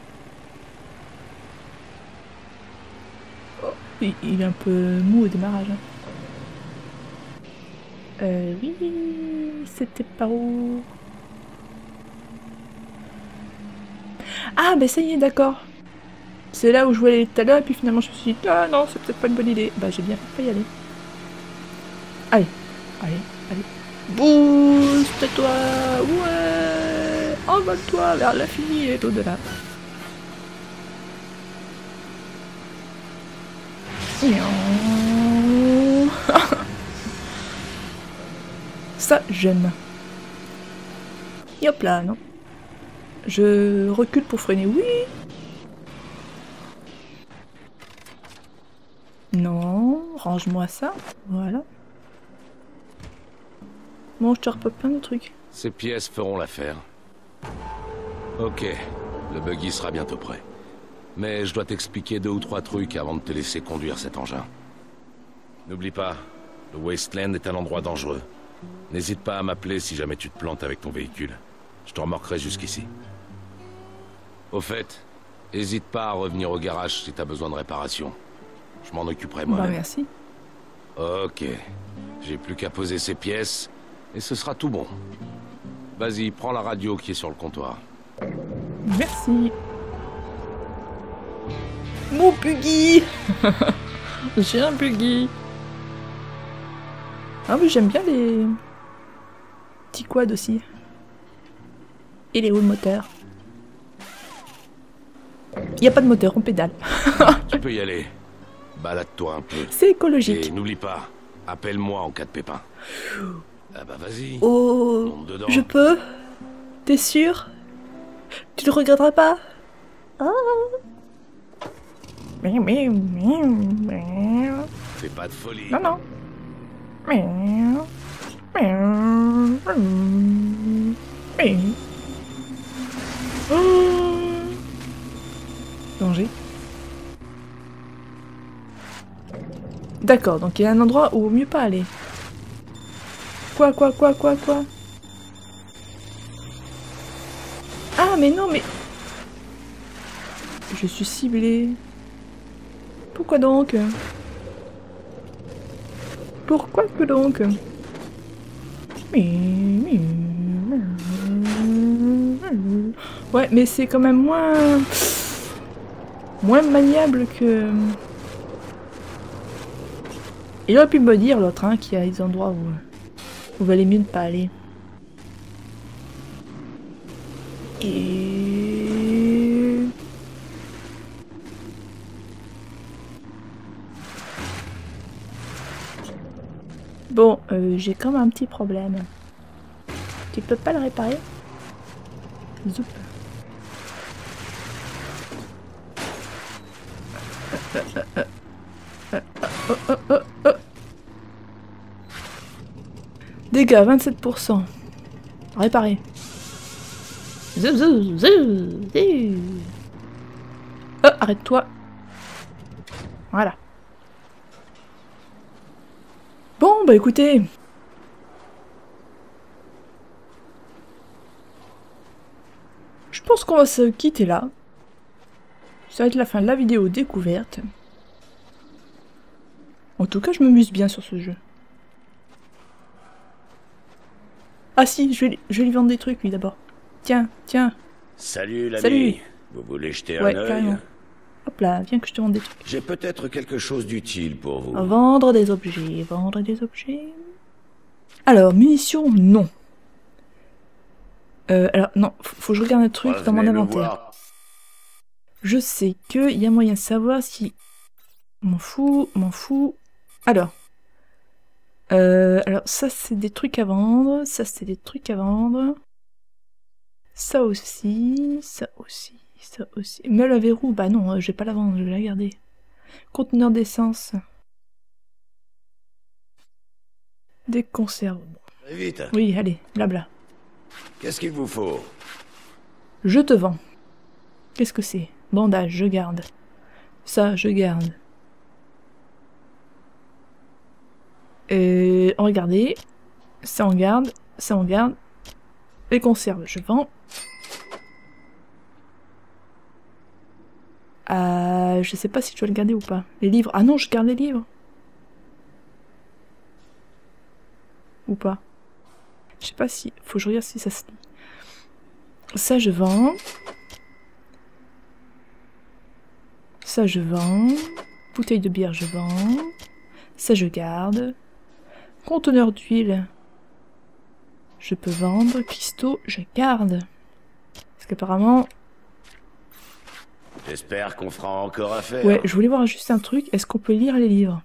Oh, il, il est un peu mou au démarrage. Euh, oui, c'était par où? Ah, bah ça y est, d'accord. C'est là où je voulais aller tout à l'heure, et puis finalement je me suis dit, ah non, c'est peut-être pas une bonne idée. Bah j'ai bien fait de pas y aller. Allez, allez, allez. Booste-toi, ouais. Envole-toi vers l'infini et au-delà. Ça, j'aime. Et hop là, non. Je recule pour freiner, oui. Non, range-moi ça, voilà. Bon, je te repop plein de trucs. Ces pièces feront l'affaire. Ok, le buggy sera bientôt prêt. Mais je dois t'expliquer deux ou trois trucs avant de te laisser conduire cet engin. N'oublie pas, le Wasteland est un endroit dangereux. N'hésite pas à m'appeler si jamais tu te plantes avec ton véhicule. Je te remorquerai jusqu'ici. Au fait, hésite pas à revenir au garage si t'as besoin de réparation. Je m'en occuperai moi. Bah merci. Ok. J'ai plus qu'à poser ces pièces, et ce sera tout bon. Vas-y, prends la radio qui est sur le comptoir. Merci. Mon buggy. J'ai un buggy. Ah oui, j'aime bien les petits quads aussi. Et les hauts moteurs. Il n'y a pas de moteur, on pédale. Tu peux y aller. Balade-toi un peu. C'est écologique. Et n'oublie pas, appelle-moi en cas de pépin. Ah bah vas-y. Oh, je peux? T'es sûr? Tu ne regretteras pas? Ah. Fais pas de folie. Non, non. Danger. D'accord, donc il y a un endroit où il vaut mieux pas aller. Quoi, quoi, quoi, quoi, quoi? Ah, mais non, mais... Je suis ciblée. Pourquoi donc? Pourquoi que donc? Ouais, mais c'est quand même moins... moins maniable que... Il aurait pu me dire, l'autre, hein, qu'il y a des endroits où... où valait mieux ne pas aller. Et... Bon, euh, j'ai quand même un petit problème. Tu peux pas le réparer? Zoup. Euh, euh, euh, euh, oh, oh, oh, oh. Dégâts, vingt-sept pour cent. Réparer. Zou, zou, zou, zou. Oh, arrête-toi. Voilà. Bon, bah écoutez. Je pense qu'on va se quitter là. Ça va être la fin de la vidéo découverte. En tout cas, je m'amuse bien sur ce jeu. Ah si, je vais, je vais lui vendre des trucs, lui, d'abord. Tiens, tiens. Salut, l'ami. Salut. Vous voulez jeter Ouais, un œil? carrément. Hop là, viens que je te vende des trucs. J'ai peut-être quelque chose d'utile pour vous. Vendre des objets, vendre des objets... Alors, munitions, non. Euh, alors, non, faut, faut que je regarde un truc dans mon inventaire. Je sais qu'il y a moyen de savoir si... M'en fous, m'en fous... Alors... Euh, alors, ça, c'est des trucs à vendre. Ça, c'est des trucs à vendre. Ça aussi, ça aussi, ça aussi. Mais la verrou, bah non, je vais pas la vendre, je vais la garder. Conteneur d'essence. Des conserves. Très vite. Oui, allez, blabla. Qu'est-ce qu'il vous faut? Je te vends. Qu'est-ce que c'est? Bandage, je garde. Ça, je garde. Et regardez. Ça, on garde. Ça, on garde. Les conserves, je vends. Euh, je sais pas si je dois le garder ou pas. Les livres. Ah non, je garde les livres. Ou pas. Je sais pas si... Faut que je regarde si ça se lit. Ça, je vends. Ça, je vends. Bouteille de bière, je vends. Ça, je garde. Conteneur d'huile. Je peux vendre. Cristaux, je garde. Parce qu'apparemment... J'espère qu'on fera encore affaire. Ouais, je voulais voir juste un truc. Est-ce qu'on peut lire les livres?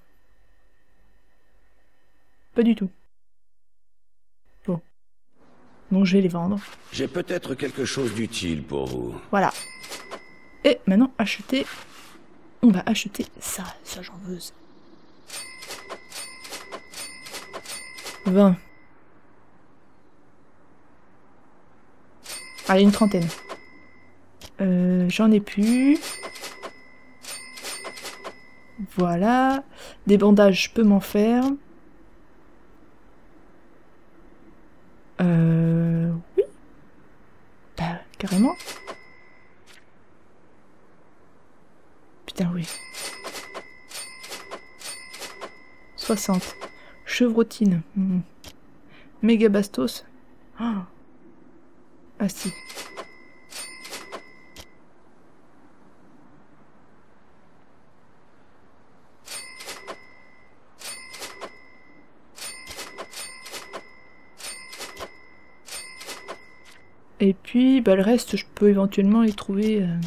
Pas du tout. Bon. Donc je vais les vendre. J'ai peut-être quelque chose d'utile pour vous. Voilà. Et maintenant, acheter... On va acheter ça. Ça, j'en veux. Ça. vingt. Allez, une trentaine. Euh, J'en ai plus. Voilà. Des bandages, je peux m'en faire. Euh... Oui. Bah, carrément. Putain, oui. soixante. Chevrotine. Mmh. Méga bastos. Oh. Ah si. Et puis, bah, le reste, je peux éventuellement les trouver euh,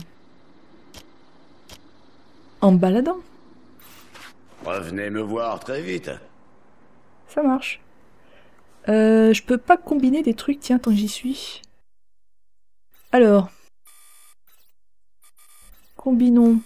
en me baladant. Revenez me voir très vite. Ça marche. Euh, je peux pas combiner des trucs, tiens, tant que j'y suis. Alors. Combinons.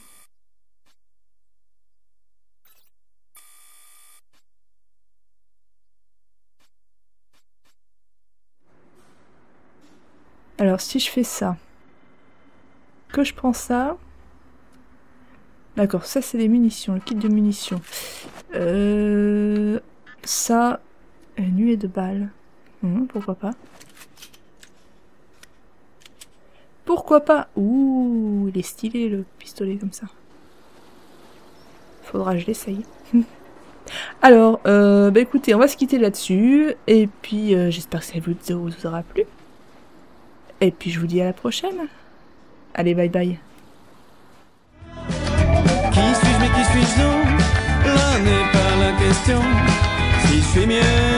Alors, si je fais ça, que je prends ça... D'accord, ça c'est des munitions, le kit de munitions. Euh... Ça... Une nuée de balles. Hum, pourquoi pas. Pourquoi pas. Ouh, il est stylé le pistolet comme ça. Faudra que je l'essaye. Alors, euh, bah écoutez, on va se quitter là-dessus. Et puis, euh, j'espère que cette vidéo vous aura plu. Et puis, je vous dis à la prochaine. Allez, bye bye. Qui suis-je, mais qui suis-je donc? Là n'est pas la question. Si je suis mieux